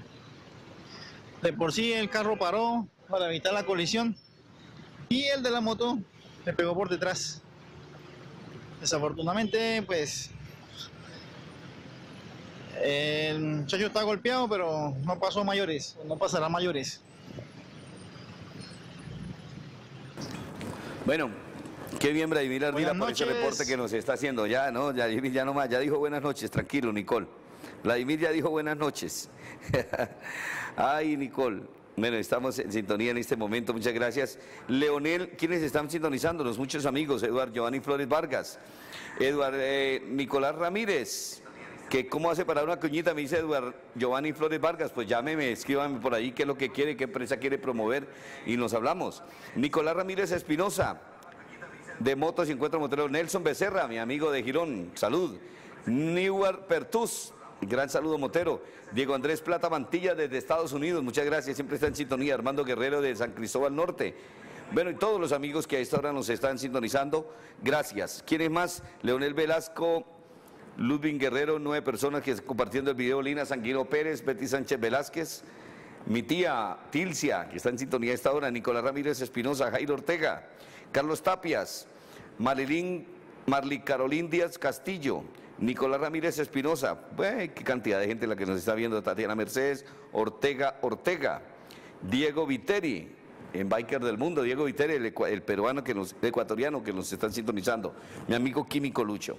De por sí el carro paró para evitar la colisión y el de la moto le pegó por detrás. Desafortunadamente, pues el muchacho está golpeado, pero no pasó a mayores, no pasará a mayores. Bueno, qué bien Vladimir Ardila por ese reporte que nos está haciendo. Ya, no, ya, ya no más, ya dijo buenas noches, tranquilo, Nicole. Vladimir ya dijo buenas noches. Ay, Nicole. Bueno, estamos en sintonía en este momento, muchas gracias. Leonel, ¿quiénes están sintonizándonos? Muchos amigos, Eduardo Giovanni Flores Vargas, Eduardo eh, Nicolás Ramírez, que cómo hace para una cuñita, me dice Eduardo Giovanni Flores Vargas, pues llámeme, escríbame por ahí qué es lo que quiere, qué empresa quiere promover y nos hablamos. Nicolás Ramírez Espinosa, de Motos y Encuentro Motero. Nelson Becerra, mi amigo de Girón, salud. Newar Pertus, gran saludo motero. Diego Andrés Plata Mantilla desde Estados Unidos, muchas gracias, siempre está en sintonía. Armando Guerrero de San Cristóbal Norte. Bueno, y todos los amigos que a esta hora nos están sintonizando, gracias. ¿Quiénes más? Leonel Velasco, Ludwig Guerrero, nueve personas que están compartiendo el video. Lina Sanguino Pérez, Betty Sánchez Velázquez, mi tía Tilcia, que está en sintonía a esta hora, Nicolás Ramírez Espinosa, Jairo Ortega, Carlos Tapias, Marilín, Marli Carolín Díaz Castillo, Nicolás Ramírez Espinosa, bueno, qué cantidad de gente la que nos está viendo, Tatiana Mercedes, Ortega Ortega, Diego Viteri, en Biker del Mundo, Diego Viteri, el, el peruano, que nos, el ecuatoriano que nos están sintonizando, mi amigo Químico Lucho.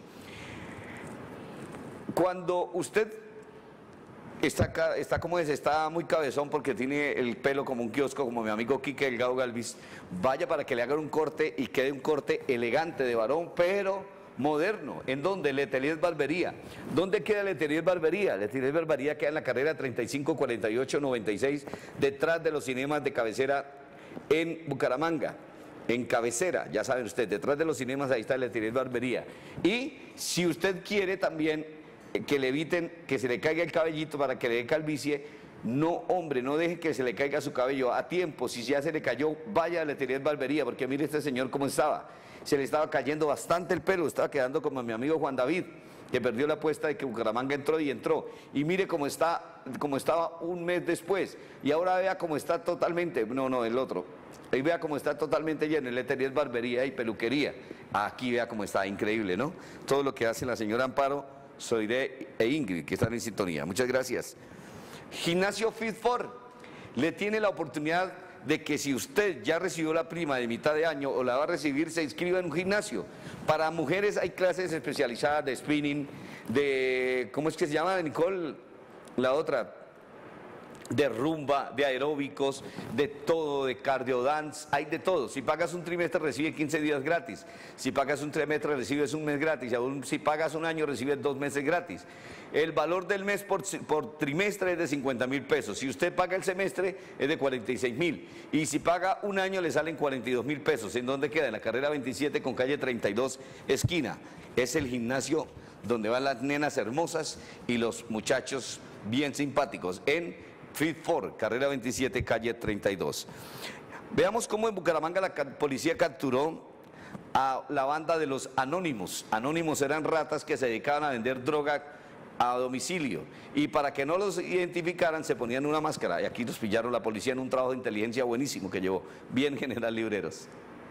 Cuando usted está, está como es, está muy cabezón porque tiene el pelo como un kiosco, como mi amigo Quique Delgado Galvis, vaya para que le hagan un corte y quede un corte elegante de varón, pero moderno. ¿En dónde? Letelier Barbería. ¿Dónde queda Letelier Barbería? Letelier Barbería queda en la carrera treinta y cinco cuarenta y ocho noventa y seis, detrás de los cinemas de cabecera en Bucaramanga. En cabecera, ya saben ustedes, detrás de los cinemas ahí está Letelier Barbería. Y si usted quiere también que le eviten que se le caiga el cabellito para que le dé calvicie, no, hombre, no deje que se le caiga su cabello a tiempo. Si ya se le cayó, vaya a Letelier Barbería, porque mire este señor cómo estaba. Se le estaba cayendo bastante el pelo, estaba quedando como mi amigo Juan David. que perdió la apuesta de que Bucaramanga entró y entró. Y mire cómo está, cómo estaba un mes después. Y ahora vea cómo está totalmente, no, no, el otro. Ahí vea cómo está totalmente lleno. El Etería es barbería y peluquería. Aquí vea cómo está, increíble, ¿no? Todo lo que hace la señora Amparo, Soiré e Ingrid, que están en sintonía. Muchas gracias. Gimnasio Fit For le tiene la oportunidad de que si usted ya recibió la prima de mitad de año o la va a recibir, se inscriba en un gimnasio. Para mujeres hay clases especializadas de spinning, de, ¿cómo es que se llama, Nicole? La otra, de rumba, de aeróbicos, de todo, de cardio dance, hay de todo. Si pagas un trimestre recibes quince días gratis, si pagas un trimestre recibes un mes gratis, y aún si pagas un año recibes dos meses gratis. El valor del mes por, por trimestre es de cincuenta mil pesos, si usted paga el semestre es de cuarenta y seis mil, y si paga un año le salen cuarenta y dos mil pesos. ¿En dónde queda? En la carrera veintisiete con calle treinta y dos esquina. Es el gimnasio donde van las nenas hermosas y los muchachos bien simpáticos, en Fit For, carrera veintisiete, calle treinta y dos. Veamos cómo en Bucaramanga la policía capturó a la banda de los anónimos. Anónimos eran ratas que se dedicaban a vender droga a domicilio, y para que no los identificaran se ponían una máscara, y aquí los pillaron la policía en un trabajo de inteligencia buenísimo que llevó. Bien, general Libreros.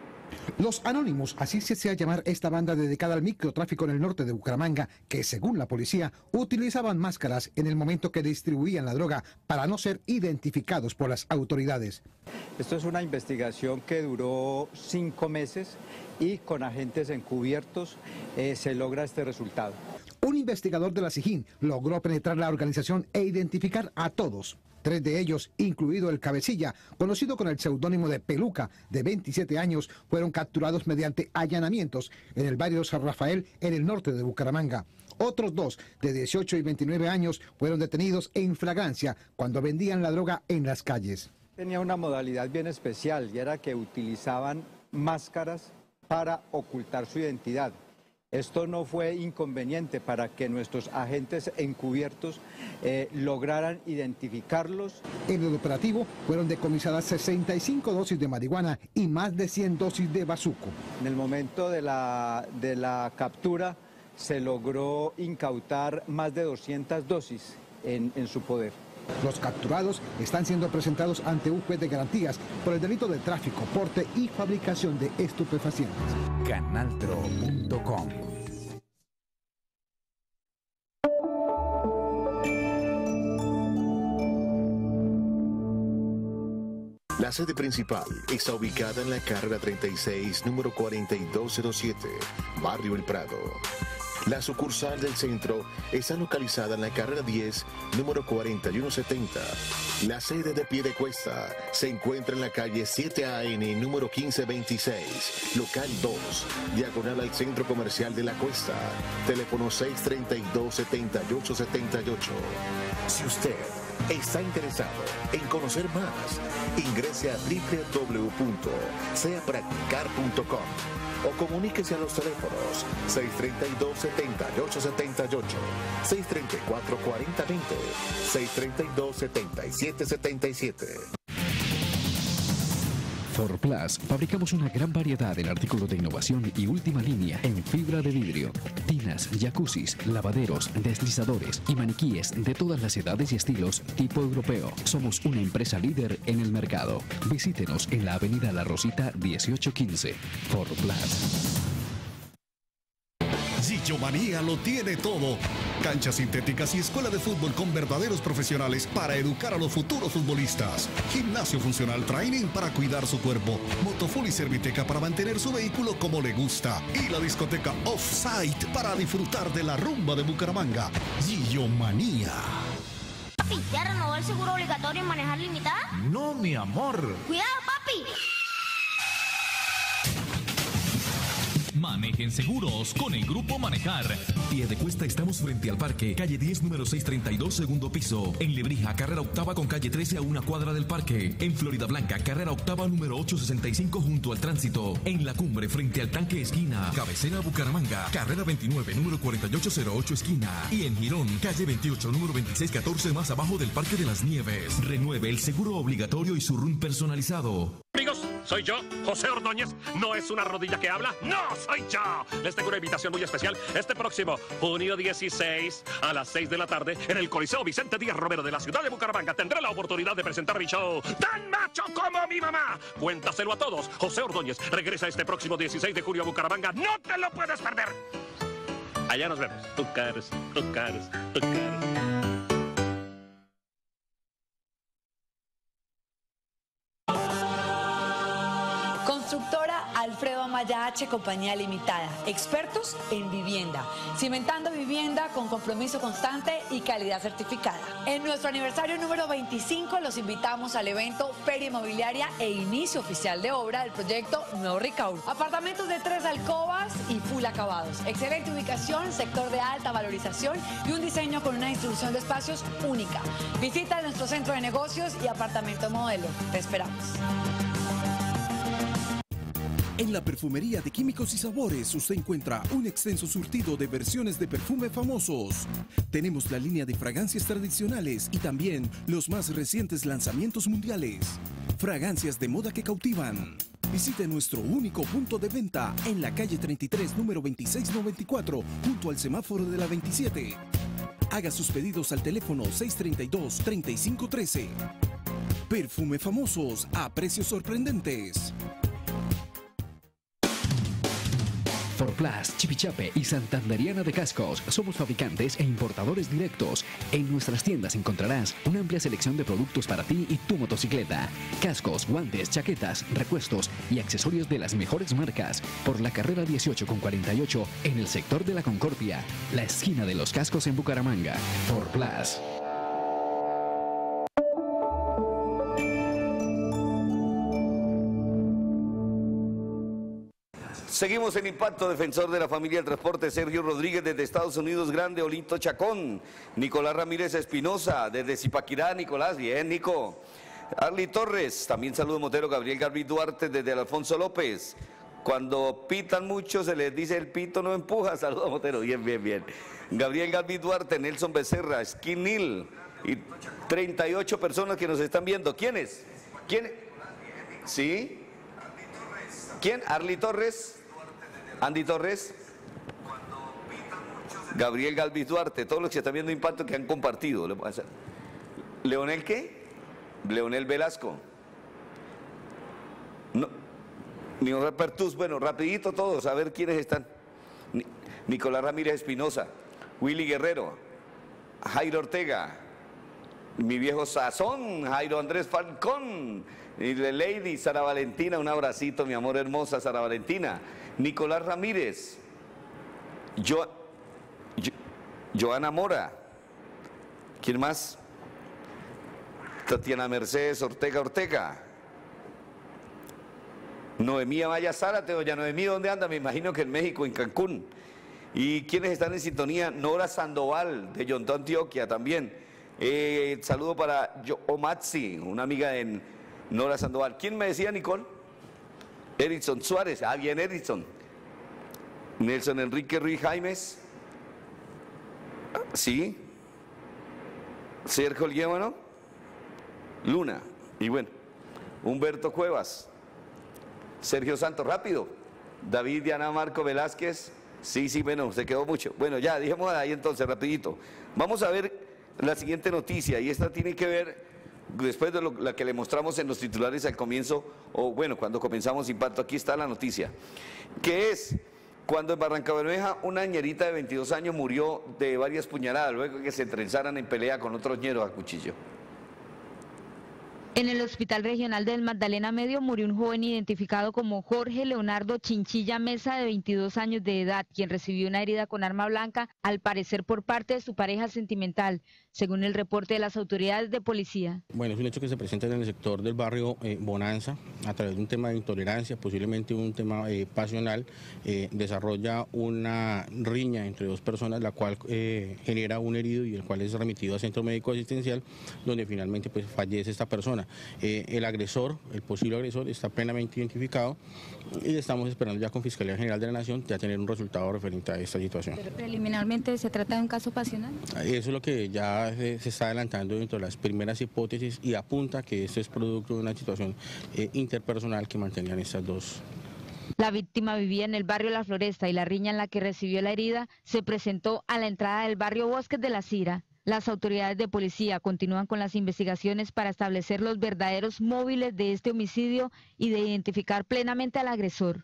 Los Anónimos, así se hacía llamar esta banda dedicada al microtráfico en el norte de Bucaramanga, que según la policía utilizaban máscaras en el momento que distribuían la droga para no ser identificados por las autoridades. Esto es una investigación que duró cinco meses y con agentes encubiertos eh, se logra este resultado. Un investigador de la SIJIN logró penetrar la organización e identificar a todos. Tres de ellos, incluido el cabecilla, conocido con el seudónimo de Peluca, de veintisiete años, fueron capturados mediante allanamientos en el barrio San Rafael, en el norte de Bucaramanga. Otros dos, de dieciocho y veintinueve años, fueron detenidos en flagrancia cuando vendían la droga en las calles. Tenía una modalidad bien especial y era que utilizaban máscaras para ocultar su identidad. Esto no fue inconveniente para que nuestros agentes encubiertos eh, lograran identificarlos. En el operativo fueron decomisadas sesenta y cinco dosis de marihuana y más de cien dosis de bazuco. En el momento de la, de la captura se logró incautar más de doscientas dosis en, en su poder. Los capturados están siendo presentados ante un juez de garantías por el delito de tráfico, porte y fabricación de estupefacientes. Canaltro punto com. La sede principal está ubicada en la carrera treinta y seis, número cuarenta y dos cero siete, Barrio El Prado. La sucursal del centro está localizada en la carrera diez, número cuarenta y uno setenta. La sede de Piedecuesta se encuentra en la calle siete A N, número quince veintiséis, local dos, diagonal al Centro Comercial de la Cuesta. Teléfono seis treinta y dos, setenta y ocho setenta y ocho. Si usted está interesado en conocer más, ingrese a doble u doble u doble u punto sea practicar punto com o comuníquese a los teléfonos seis treinta y dos, setenta y ocho setenta y ocho, seis treinta y cuatro, cuarenta veinte, seis treinta y dos, setenta y siete setenta y siete. Forplas, fabricamos una gran variedad en artículos de innovación y última línea en fibra de vidrio, tinas, jacuzzis, lavaderos, deslizadores y maniquíes de todas las edades y estilos tipo europeo. Somos una empresa líder en el mercado. Visítenos en la avenida La Rosita dieciocho quince. Forplas. Gillo Manía lo tiene todo. Canchas sintéticas y escuela de fútbol con verdaderos profesionales para educar a los futuros futbolistas. Gimnasio funcional training para cuidar su cuerpo. Motofull y Serviteca para mantener su vehículo como le gusta. Y la discoteca Offsite para disfrutar de la rumba de Bucaramanga. Gillo Manía. Papi, ¿ya renovó el seguro obligatorio en manejar limitada? No, mi amor. ¡Cuidado, papi! Manejen seguros con el Grupo Manejar. Piedecuesta, estamos frente al parque, calle diez, número seiscientos treinta y dos, segundo piso. En Lebrija, carrera octava con calle trece a una cuadra del parque. En Florida Blanca, carrera octava, número ochocientos sesenta y cinco junto al tránsito. En La Cumbre, frente al tanque esquina. Cabecera Bucaramanga, carrera veintinueve, número cuarenta y ocho cero ocho esquina. Y en Girón, calle veintiocho, número veintiséis catorce más abajo del Parque de las Nieves. Renueve el seguro obligatorio y su R U N personalizado. Amigos, soy yo, José Ordóñez. ¿No es una rodilla que habla? ¡No, soy yo! Les tengo una invitación muy especial este próximo junio dieciséis a las seis de la tarde en el Coliseo Vicente Díaz Romero de la ciudad de Bucaramanga. Tendré la oportunidad de presentar mi show tan macho como mi mamá. Cuéntaselo a todos. José Ordóñez regresa este próximo dieciséis de junio a Bucaramanga. ¡No te lo puedes perder! Allá nos vemos. Tu caros, tu caros, tu caros. Constructora Alfredo Amaya H, Compañía Limitada. Expertos en vivienda. Cimentando vivienda con compromiso constante y calidad certificada. En nuestro aniversario número veinticinco los invitamos al evento Feria Inmobiliaria e inicio oficial de obra del proyecto Nuevo Ricaurte. Apartamentos de tres alcobas y full acabados. Excelente ubicación, sector de alta valorización y un diseño con una distribución de espacios única. Visita nuestro centro de negocios y apartamento modelo. Te esperamos. En la perfumería de Químicos y Sabores usted encuentra un extenso surtido de versiones de perfume famosos. Tenemos la línea de fragancias tradicionales y también los más recientes lanzamientos mundiales. Fragancias de moda que cautivan. Visite nuestro único punto de venta en la calle treinta y tres, número veintiséis noventa y cuatro, junto al semáforo de la veintisiete. Haga sus pedidos al teléfono seis treinta y dos, treinta y cinco trece. Perfume famosos a precios sorprendentes. Forplas, Chipichape y Santanderiana de Cascos. Somos fabricantes e importadores directos. En nuestras tiendas encontrarás una amplia selección de productos para ti y tu motocicleta. Cascos, guantes, chaquetas, repuestos y accesorios de las mejores marcas. Por la carrera dieciocho con cuarenta y ocho en el sector de la Concordia, la esquina de los cascos en Bucaramanga. Forplas. Seguimos en Impacto, defensor de la familia del transporte, Sergio Rodríguez desde Estados Unidos, Grande, Olinto, Chacón. Nicolás Ramírez Espinosa desde Zipaquirá, Nicolás, bien, Nico. Arly Torres, también saludo Motero, Gabriel Galvis Duarte desde el Alfonso López. Cuando pitan mucho se les dice el pito no empuja, saludo Motero, bien, bien, bien. Gabriel Galvis Duarte, Nelson Becerra, Skinil y treinta y ocho personas que nos están viendo. ¿Quiénes? ¿Quién? ¿Sí? ¿Quién? Arly Torres. Andy Torres, Gabriel Galvis Duarte, todos los que están viendo Impacto que han compartido. ¿Leonel qué? Leonel Velasco. No. Nicolás Pertus, bueno, rapidito todos, a ver quiénes están. Nicolás Ramírez Espinosa, Willy Guerrero, Jairo Ortega, mi viejo Sazón, Jairo Andrés Falcón, y la Lady Sara Valentina, un abracito, mi amor hermosa Sara Valentina. Nicolás Ramírez, jo, jo, Joana Mora, ¿quién más? Tatiana Mercedes Ortega Ortega, Noemí Maya Zárate, doña Noemí, ¿dónde anda? Me imagino que en México, en Cancún. ¿Y quiénes están en sintonía? Nora Sandoval, de Yontó, Antioquia, también. Eh, saludo para Yo Omatsi, una amiga en Nora Sandoval. ¿Quién me decía, Nicole? Erickson Suárez, ah bien, Erickson. Nelson Enrique Ruiz Jaimes, sí. Sergio Olguémano, Luna, y bueno, Humberto Cuevas, Sergio Santos, rápido. David Diana Marco Velázquez, sí, sí, bueno, se quedó mucho. Bueno, ya, dijimos ahí entonces, rapidito. Vamos a ver la siguiente noticia, y esta tiene que ver después de lo, la que le mostramos en los titulares al comienzo, o bueno, cuando comenzamos Impacto, aquí está la noticia, que es cuando en Barrancabermeja una ñerita de veintidós años murió de varias puñaladas, luego de que se trenzaran en pelea con otros ñeros a cuchillo. En el Hospital Regional del Magdalena Medio murió un joven identificado como Jorge Leonardo Chinchilla Mesa, de veintidós años de edad, quien recibió una herida con arma blanca, al parecer por parte de su pareja sentimental, según el reporte de las autoridades de policía. Bueno, es un hecho que se presenta en el sector del barrio eh, Bonanza, a través de un tema de intolerancia, posiblemente un tema eh, pasional, eh, desarrolla una riña entre dos personas, la cual eh, genera un herido y el cual es remitido a centro médico asistencial, donde finalmente pues fallece esta persona. Eh, el agresor, el posible agresor, está plenamente identificado y estamos esperando ya con Fiscalía General de la Nación ya tener un resultado referente a esta situación. Pero preliminarmente se trata de un caso pasional. Eso es lo que ya se, se está adelantando dentro de las primeras hipótesis y apunta que esto es producto de una situación eh, inter interpersonal que mantenían estas dos. La víctima vivía en el barrio La Floresta y la riña en la que recibió la herida se presentó a la entrada del barrio Bosques de la Cira. Las autoridades de policía continúan con las investigaciones para establecer los verdaderos móviles de este homicidio y de identificar plenamente al agresor.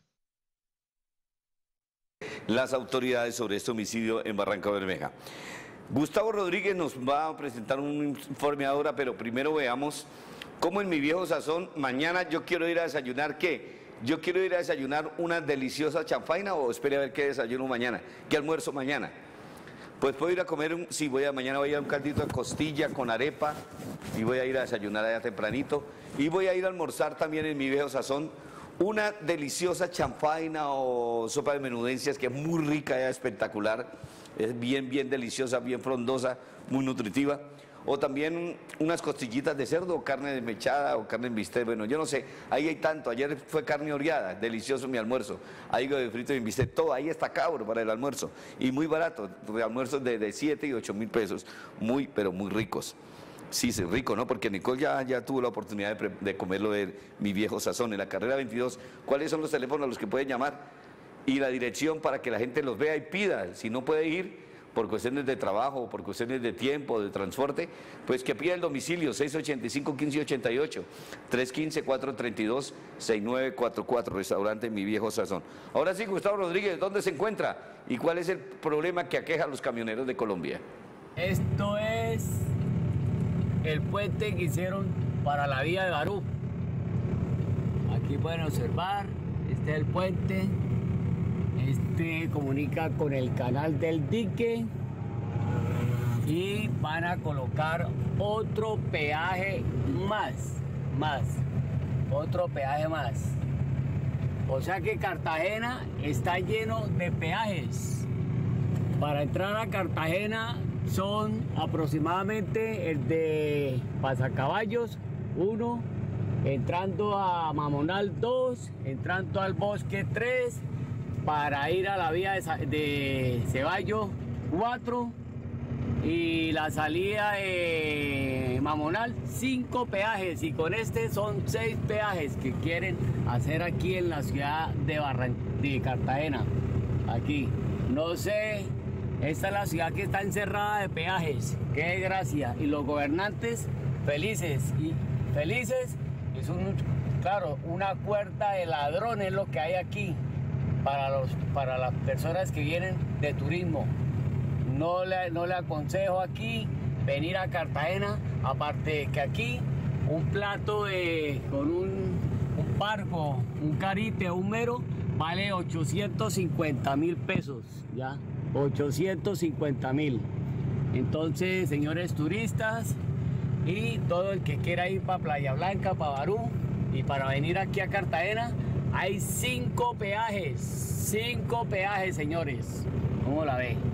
Las autoridades sobre este homicidio en Barranca Bermeja. Gustavo Rodríguez nos va a presentar un informe ahora, pero primero veamos cómo en mi viejo sazón, mañana yo quiero ir a desayunar, ¿qué? Yo quiero ir a desayunar una deliciosa chanfaina o espere a ver qué desayuno mañana, qué almuerzo mañana. Pues puedo ir a comer, un, sí, voy a, mañana voy a ir a un caldito de costilla con arepa y voy a ir a desayunar allá tempranito y voy a ir a almorzar también en mi viejo sazón una deliciosa chanfaina o sopa de menudencias que es muy rica, es espectacular, es bien, bien deliciosa, bien frondosa, muy nutritiva. O también unas costillitas de cerdo, o carne desmechada, o carne en bistec, bueno, yo no sé, ahí hay tanto, ayer fue carne oreada, delicioso mi almuerzo, ahí de frito y en bistec, todo, ahí está cabro para el almuerzo, y muy barato, almuerzos de, de siete y ocho mil pesos, muy, pero muy ricos. Sí, es rico, ¿no? Porque Nicole ya, ya tuvo la oportunidad de, de comerlo de mi viejo sazón, en la carrera veintidós, ¿cuáles son los teléfonos a los que pueden llamar? Y la dirección para que la gente los vea y pida, si no puede ir, por cuestiones de trabajo, por cuestiones de tiempo, de transporte, pues que pida el domicilio seis ochenta y cinco, quince ochenta y ocho, tres uno cinco, cuatro tres dos, seis nueve cuatro cuatro, restaurante Mi Viejo Sazón. Ahora sí, Gustavo Rodríguez, ¿dónde se encuentra? ¿Y cuál es el problema que aqueja a los camioneros de Colombia? Esto es el puente que hicieron para la vía de Barú. Aquí pueden observar, este es el puente. Este comunica con el canal del dique y van a colocar otro peaje más, más, otro peaje más. O sea que Cartagena está lleno de peajes. Para entrar a Cartagena son aproximadamente el de Pasacaballos, uno, entrando a Mamonal dos, entrando al Bosque tres, para ir a la vía de, de Ceballos cuatro y la salida de Mamonal cinco peajes, y con este son seis peajes que quieren hacer aquí en la ciudad de, Barran de Cartagena. Aquí, no sé, esta es la ciudad que está encerrada de peajes, qué desgracia, y los gobernantes felices, y felices, es un, claro, una cuerda de ladrones lo que hay aquí. Para, los, para las personas que vienen de turismo, no le, no le aconsejo aquí venir a Cartagena, aparte que aquí un plato de, con un, un parco, un carite, un mero, vale ochocientos cincuenta mil pesos, ya, ochocientos cincuenta mil. Entonces, señores turistas y todo el que quiera ir para Playa Blanca, para Barú y para venir aquí a Cartagena, hay cinco peajes, cinco peajes, señores. ¿Cómo la ve?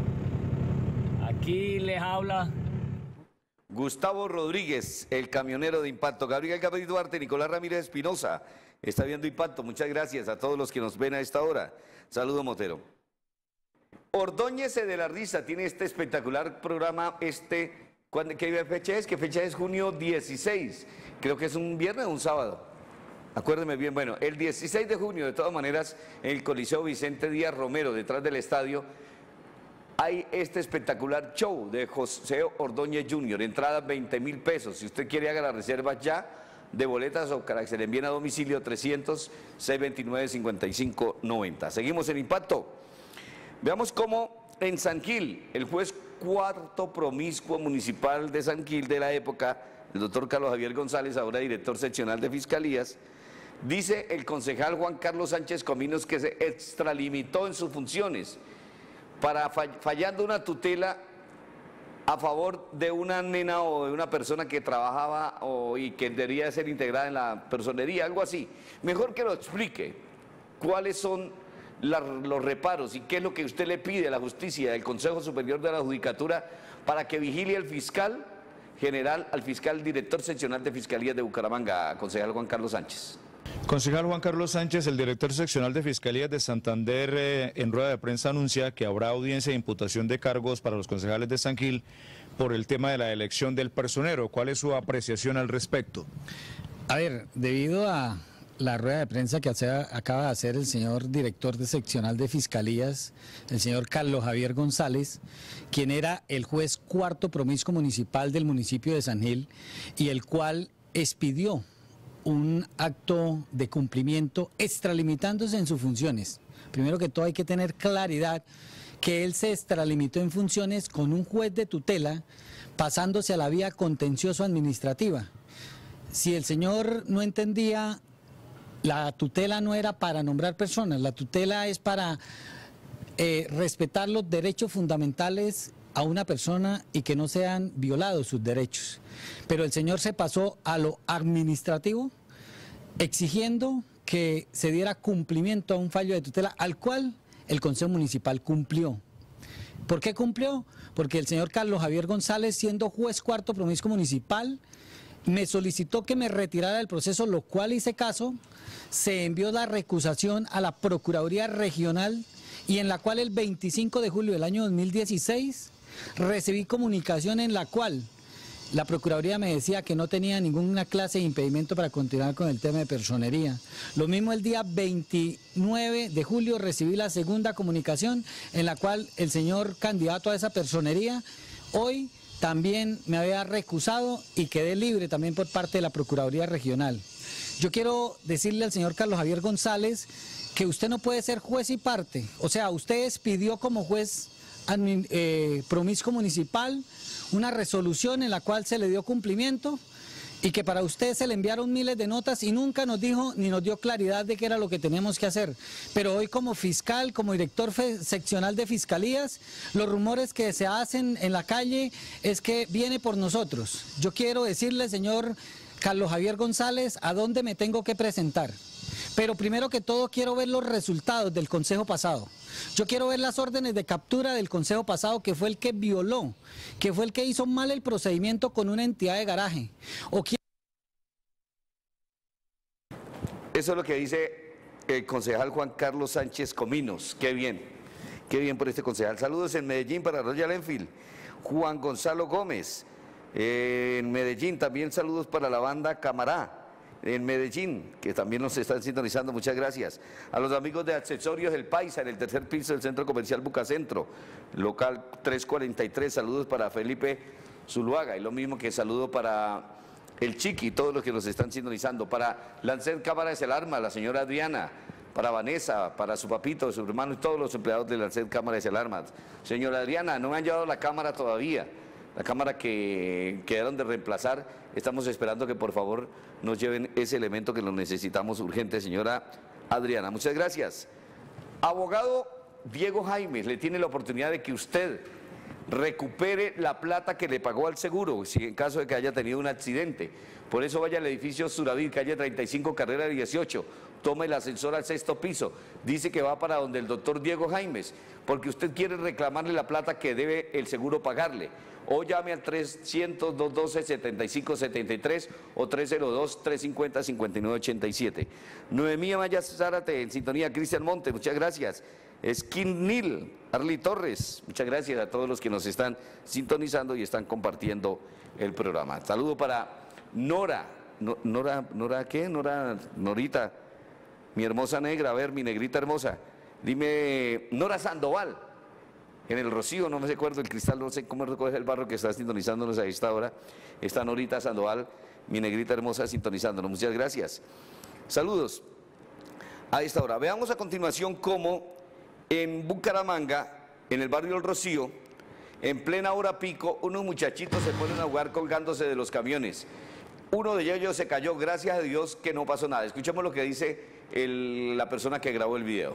Aquí les habla Gustavo Rodríguez, el camionero de Impacto. Gabriel Gabriel Duarte, Nicolás Ramírez Espinosa, está viendo Impacto. Muchas gracias a todos los que nos ven a esta hora. Saludo, Motero. Ordóñese de la Risa tiene este espectacular programa, este, ¿qué fecha es? ¿Qué fecha es? Junio dieciséis. Creo que es un viernes o un sábado. Acuérdeme bien, bueno, el dieciséis de junio, de todas maneras, en el Coliseo Vicente Díaz Romero, detrás del estadio, hay este espectacular show de José Ordóñez junior Entrada veinte mil pesos. Si usted quiere, haga la reserva ya de boletas o para que se le envíen a domicilio trescientos, seiscientos veintinueve, cincuenta y cinco noventa. Seguimos en Impacto. Veamos cómo en San Gil, el juez cuarto promiscuo municipal de San Gil de la época, el doctor Carlos Javier González, ahora director seccional de Fiscalías, dice el concejal Juan Carlos Sánchez Cominos que se extralimitó en sus funciones para fallando una tutela a favor de una nena o de una persona que trabajaba o, y que debería ser integrada en la personería, algo así. Mejor que lo explique, cuáles son la, los reparos y qué es lo que usted le pide a la justicia del Consejo Superior de la Judicatura para que vigile al fiscal general, al fiscal director seccional de Fiscalías de Bucaramanga, concejal Juan Carlos Sánchez. Concejal Juan Carlos Sánchez, el director seccional de Fiscalías de Santander, eh, en rueda de prensa anuncia que habrá audiencia de imputación de cargos para los concejales de San Gil por el tema de la elección del personero. ¿Cuál es su apreciación al respecto? A ver, debido a, la rueda de prensa que acaba de hacer el señor director de seccional de Fiscalías, el señor Carlos Javier González, quien era el juez cuarto promiscuo municipal del municipio de San Gil y el cual expidió un acto de cumplimiento extralimitándose en sus funciones. Primero que todo hay que tener claridad que él se extralimitó en funciones con un juez de tutela pasándose a la vía contencioso-administrativa. Si el señor no entendía, la tutela no era para nombrar personas, la tutela es para eh, respetar los derechos fundamentales a una persona y que no sean violados sus derechos. Pero el señor se pasó a lo administrativo, exigiendo que se diera cumplimiento a un fallo de tutela al cual el Consejo Municipal cumplió. ¿Por qué cumplió? Porque el señor Carlos Javier González, siendo juez cuarto promiscuo municipal, me solicitó que me retirara del proceso, lo cual hice caso, se envió la recusación a la Procuraduría Regional y en la cual el veinticinco de julio del año dos mil dieciséis recibí comunicación en la cual la Procuraduría me decía que no tenía ninguna clase de impedimento para continuar con el tema de personería. Lo mismo el día veintinueve de julio recibí la segunda comunicación en la cual el señor candidato a esa personería hoy también me había recusado y quedé libre también por parte de la Procuraduría Regional. Yo quiero decirle al señor Carlos Javier González que usted no puede ser juez y parte. O sea, usted expidió como juez eh, promiscuo municipal una resolución en la cual se le dio cumplimiento y que para usted se le enviaron miles de notas y nunca nos dijo ni nos dio claridad de qué era lo que teníamos que hacer. Pero hoy como fiscal, como director seccional de Fiscalías, los rumores que se hacen en la calle es que viene por nosotros. Yo quiero decirle, señor Carlos Javier González, a dónde me tengo que presentar. Pero primero que todo quiero ver los resultados del consejo pasado. Yo quiero ver las órdenes de captura del consejo pasado, que fue el que violó, que fue el que hizo mal el procedimiento con una entidad de garaje. O quiero... Eso es lo que dice el concejal Juan Carlos Sánchez Cominos. Qué bien, qué bien por este concejal. Saludos en Medellín para Royal Enfield. Juan Gonzalo Gómez, eh, en Medellín también saludos para la banda Camará. En Medellín, que también nos están sintonizando, muchas gracias. A los amigos de Accesorios El Paisa, en el tercer piso del Centro Comercial Bucacentro, local trescientos cuarenta y tres, saludos para Felipe Zuluaga, y lo mismo que saludo para el Chiqui, todos los que nos están sintonizando, para Lancet Cámaras El Arma, la señora Adriana, para Vanessa, para su papito, su hermano y todos los empleados de Lancet Cámaras El Arma. Señora Adriana, no me han llevado la cámara todavía, la cámara que quedaron de reemplazar. Estamos esperando que por favor nos lleven ese elemento que lo necesitamos urgente, señora Adriana. Muchas gracias. Abogado Diego Jaimes, le tiene la oportunidad de que usted recupere la plata que le pagó al seguro, si en caso de que haya tenido un accidente. Por eso vaya al edificio Suravir, calle treinta y cinco, carrera dieciocho, toma el ascensor al sexto piso, dice que va para donde el doctor Diego Jaimes, porque usted quiere reclamarle la plata que debe el seguro pagarle. O llame al trescientos, doscientos doce, setenta y cinco setenta y tres o trescientos dos, trescientos cincuenta, cincuenta y nueve ochenta y siete. Noemí Amaya Zárate en sintonía, Cristian Monte, muchas gracias. Skin Nil, Arly Torres, muchas gracias a todos los que nos están sintonizando y están compartiendo el programa. Saludo para Nora, no, Nora, ¿Nora qué? Nora, Norita, mi hermosa negra, a ver, mi negrita hermosa. Dime, Nora Sandoval, en el Rocío, no me recuerdo el cristal, no sé cómo recoge el barro que está sintonizándonos a esta hora. Está Norita Sandoval, mi negrita hermosa, sintonizándonos. Muchas gracias. Saludos a esta hora. Veamos a continuación cómo en Bucaramanga, en el barrio El Rocío, en plena hora pico, unos muchachitos se ponen a jugar colgándose de los camiones. Uno de ellos se cayó, gracias a Dios que no pasó nada. Escuchemos lo que dice el, la persona que grabó el video.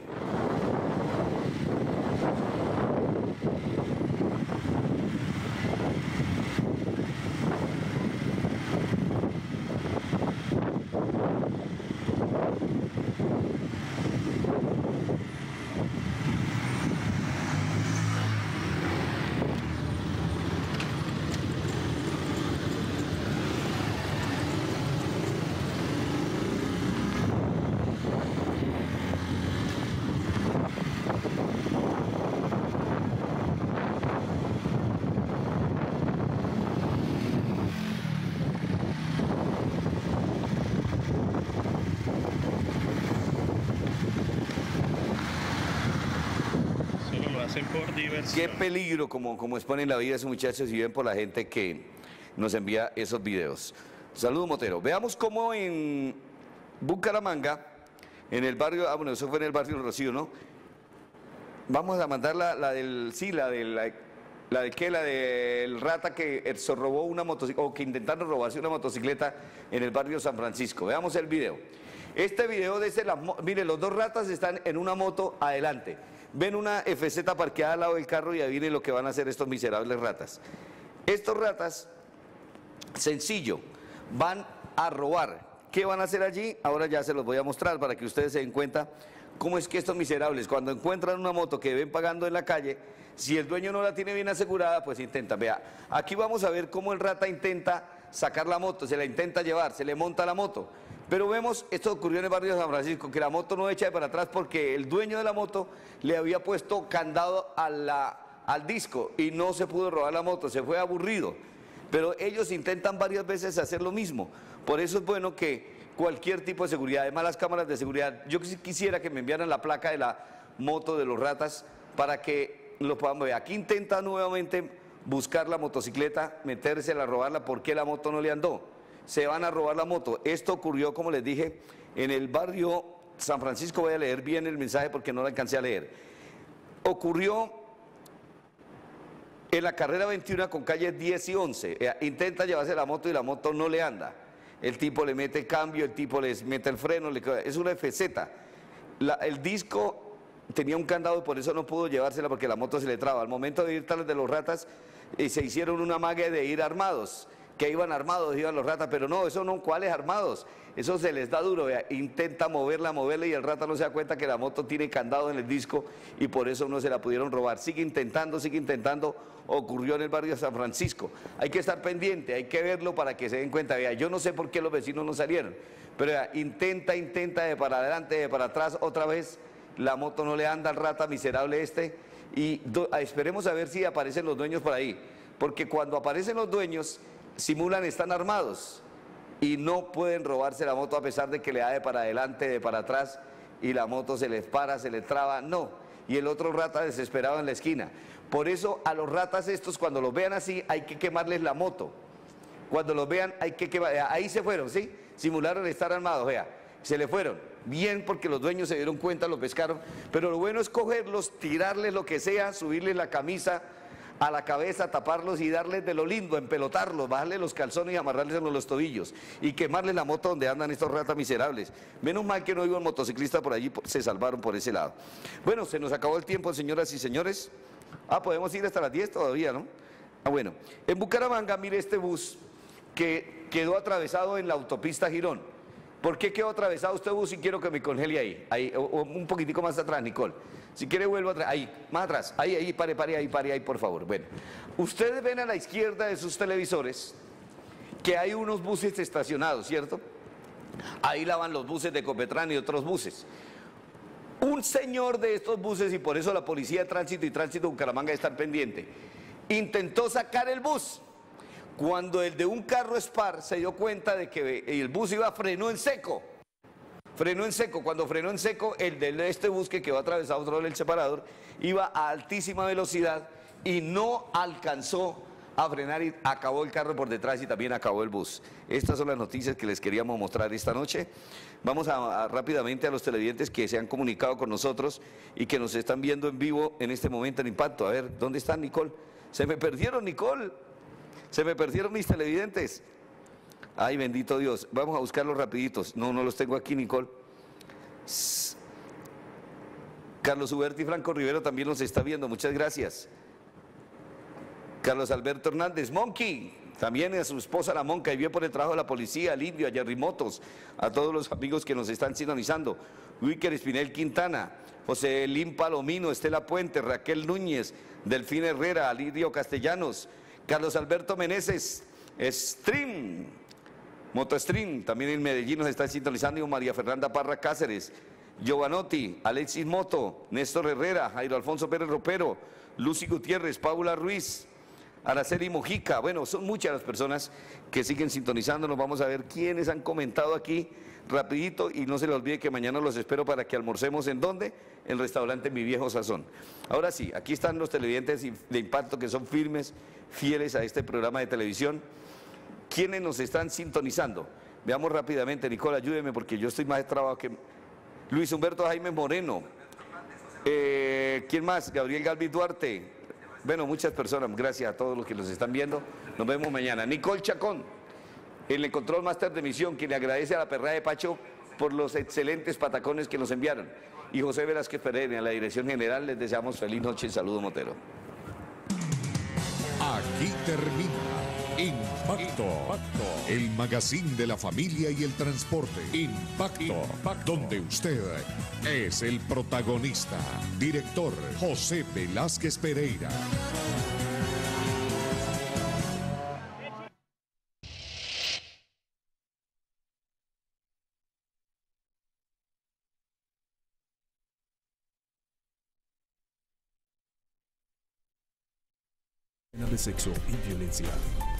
por diversión. Qué peligro como, como exponen la vida de esos muchachos y ven por la gente que nos envía esos videos. Saludos, Motero. Veamos cómo en Bucaramanga, en el barrio, ah bueno, eso fue en el barrio Rocío, ¿no? Vamos a mandar la, la del, sí, la del, la, la de qué, la del rata que se robó una motocicleta, o que intentaron robarse una motocicleta en el barrio San Francisco. Veamos el video. Este video dice, la, mire, los dos ratas están en una moto adelante. Ven una F Z parqueada al lado del carro y adivinen lo que van a hacer estos miserables ratas. Estos ratas, sencillo, van a robar. ¿Qué van a hacer allí? Ahora ya se los voy a mostrar para que ustedes se den cuenta cómo es que estos miserables, cuando encuentran una moto que ven pagando en la calle, si el dueño no la tiene bien asegurada, pues intentan. Vea, aquí vamos a ver cómo el rata intenta sacar la moto, se la intenta llevar, se le monta la moto. Pero vemos, esto ocurrió en el barrio de San Francisco, que la moto no echa de para atrás porque el dueño de la moto le había puesto candado a la, al disco y no se pudo robar la moto, se fue aburrido. Pero ellos intentan varias veces hacer lo mismo. Por eso es bueno que cualquier tipo de seguridad, además las cámaras de seguridad, yo quisiera que me enviaran la placa de la moto de los ratas para que lo podamos ver. Aquí intenta nuevamente buscar la motocicleta, metérsela, robarla, porque la moto no le andó. Se van a robar la moto. Esto ocurrió, como les dije, en el barrio San Francisco. Voy a leer bien el mensaje porque no lo alcancé a leer. Ocurrió en la carrera veintiuno con calles diez y once. Intenta llevarse la moto y la moto no le anda. El tipo le mete cambio, el tipo les mete el freno, le... es una F Z. La, el disco tenía un candado y por eso no pudo llevársela porque la moto se le traba. Al momento de ir tras de los ratas, eh, se hicieron una magia de ir armados. Que iban armados, iban los ratas, pero no, eso no, ¿cuáles armados? Eso se les da duro, vea, intenta moverla, moverla y el rata no se da cuenta que la moto tiene candado en el disco y por eso no se la pudieron robar. Sigue intentando, sigue intentando, ocurrió en el barrio de San Francisco. Hay que estar pendiente, hay que verlo para que se den cuenta, vea, yo no sé por qué los vecinos no salieron, pero vea, intenta, intenta de para adelante, de para atrás, otra vez, la moto no le anda al rata miserable este y do, esperemos a ver si aparecen los dueños por ahí, porque cuando aparecen los dueños, simulan están armados y no pueden robarse la moto a pesar de que le da de para adelante, de para atrás y la moto se les para, se les traba, no. Y el otro rata desesperado en la esquina. Por eso a los ratas estos cuando los vean así hay que quemarles la moto. Cuando los vean hay que quemar, ahí se fueron, ¿sí? Simularon estar armados, vea, se le fueron. Bien porque los dueños se dieron cuenta, los pescaron, pero lo bueno es cogerlos, tirarles lo que sea, subirles la camisa a la cabeza, taparlos y darles de lo lindo, empelotarlos, bajarles los calzones y amarrarles en los tobillos y quemarles la moto donde andan estos ratas miserables. Menos mal que no iba un motociclista por allí, se salvaron por ese lado. Bueno, se nos acabó el tiempo, señoras y señores. Ah, podemos ir hasta las diez todavía, ¿no? Ah, bueno. En Bucaramanga, mire este bus que quedó atravesado en la autopista Girón. ¿Por qué quedó atravesado este bus? Y quiero que me congele ahí, ahí o, o un poquitico más atrás, Nicole. Si quiere vuelvo atrás, ahí, más atrás, ahí, ahí, pare, pare, ahí, pare, ahí, por favor. Bueno, ustedes ven a la izquierda de sus televisores que hay unos buses estacionados, ¿cierto? Ahí la van los buses de Copetrán y otros buses. Un señor de estos buses, y por eso la Policía de Tránsito y Tránsito de Bucaramanga está pendiente, intentó sacar el bus. Cuando el de un carro Spar se dio cuenta de que el bus iba, frenó en seco. Frenó en seco, cuando frenó en seco, el de este bus que quedó atravesado sobre el separador iba a altísima velocidad y no alcanzó a frenar y acabó el carro por detrás y también acabó el bus. Estas son las noticias que les queríamos mostrar esta noche. Vamos a, a, rápidamente a los televidentes que se han comunicado con nosotros y que nos están viendo en vivo en este momento en Impacto. A ver, ¿dónde están, Nicole? Se me perdieron, Nicole. Se me perdieron mis televidentes. Ay, bendito Dios. Vamos a buscarlos rapiditos. No, no los tengo aquí, Nicole. Carlos Huberti Franco Rivero también nos está viendo. Muchas gracias. Carlos Alberto Hernández, Monkey. También a su esposa la Monca, y bien por el trabajo de la policía, al Indio, a Jerry Motos, a todos los amigos que nos están sintonizando. Wicker Espinel Quintana, José Lín Palomino, Estela Puente, Raquel Núñez, Delfín Herrera, Alirio Castellanos, Carlos Alberto Meneses, Stream, Motostream, también en Medellín nos está sintonizando, y María Fernanda Parra Cáceres, Giovanotti, Alexis Moto, Néstor Herrera, Jairo Alfonso Pérez Ropero, Lucy Gutiérrez, Paula Ruiz, Araceli Mojica. Bueno, son muchas las personas que siguen sintonizándonos. Vamos a ver quiénes han comentado aquí rapidito y no se le olvide que mañana los espero para que almorcemos. ¿En dónde? En el restaurante Mi Viejo Sazón. Ahora sí, aquí están los televidentes de Impacto que son firmes, fieles a este programa de televisión. ¿Quiénes nos están sintonizando? Veamos rápidamente, Nicole, ayúdeme porque yo estoy más trabado que... Luis Humberto Jaime Moreno. Eh, ¿Quién más? Gabriel Galvis Duarte. Bueno, muchas personas, gracias a todos los que nos están viendo. Nos vemos mañana. Nicole Chacón, en el control máster de emisión, quien le agradece a la perra de Pacho por los excelentes patacones que nos enviaron. Y José Velázquez Pereira, en la dirección general, les deseamos feliz noche y saludo Motero. Aquí termina Impacto, Impacto, el magazine de la familia y el transporte. Impacto, Impacto, donde usted es el protagonista. Director José Velázquez Pereira. De sexo y violencia.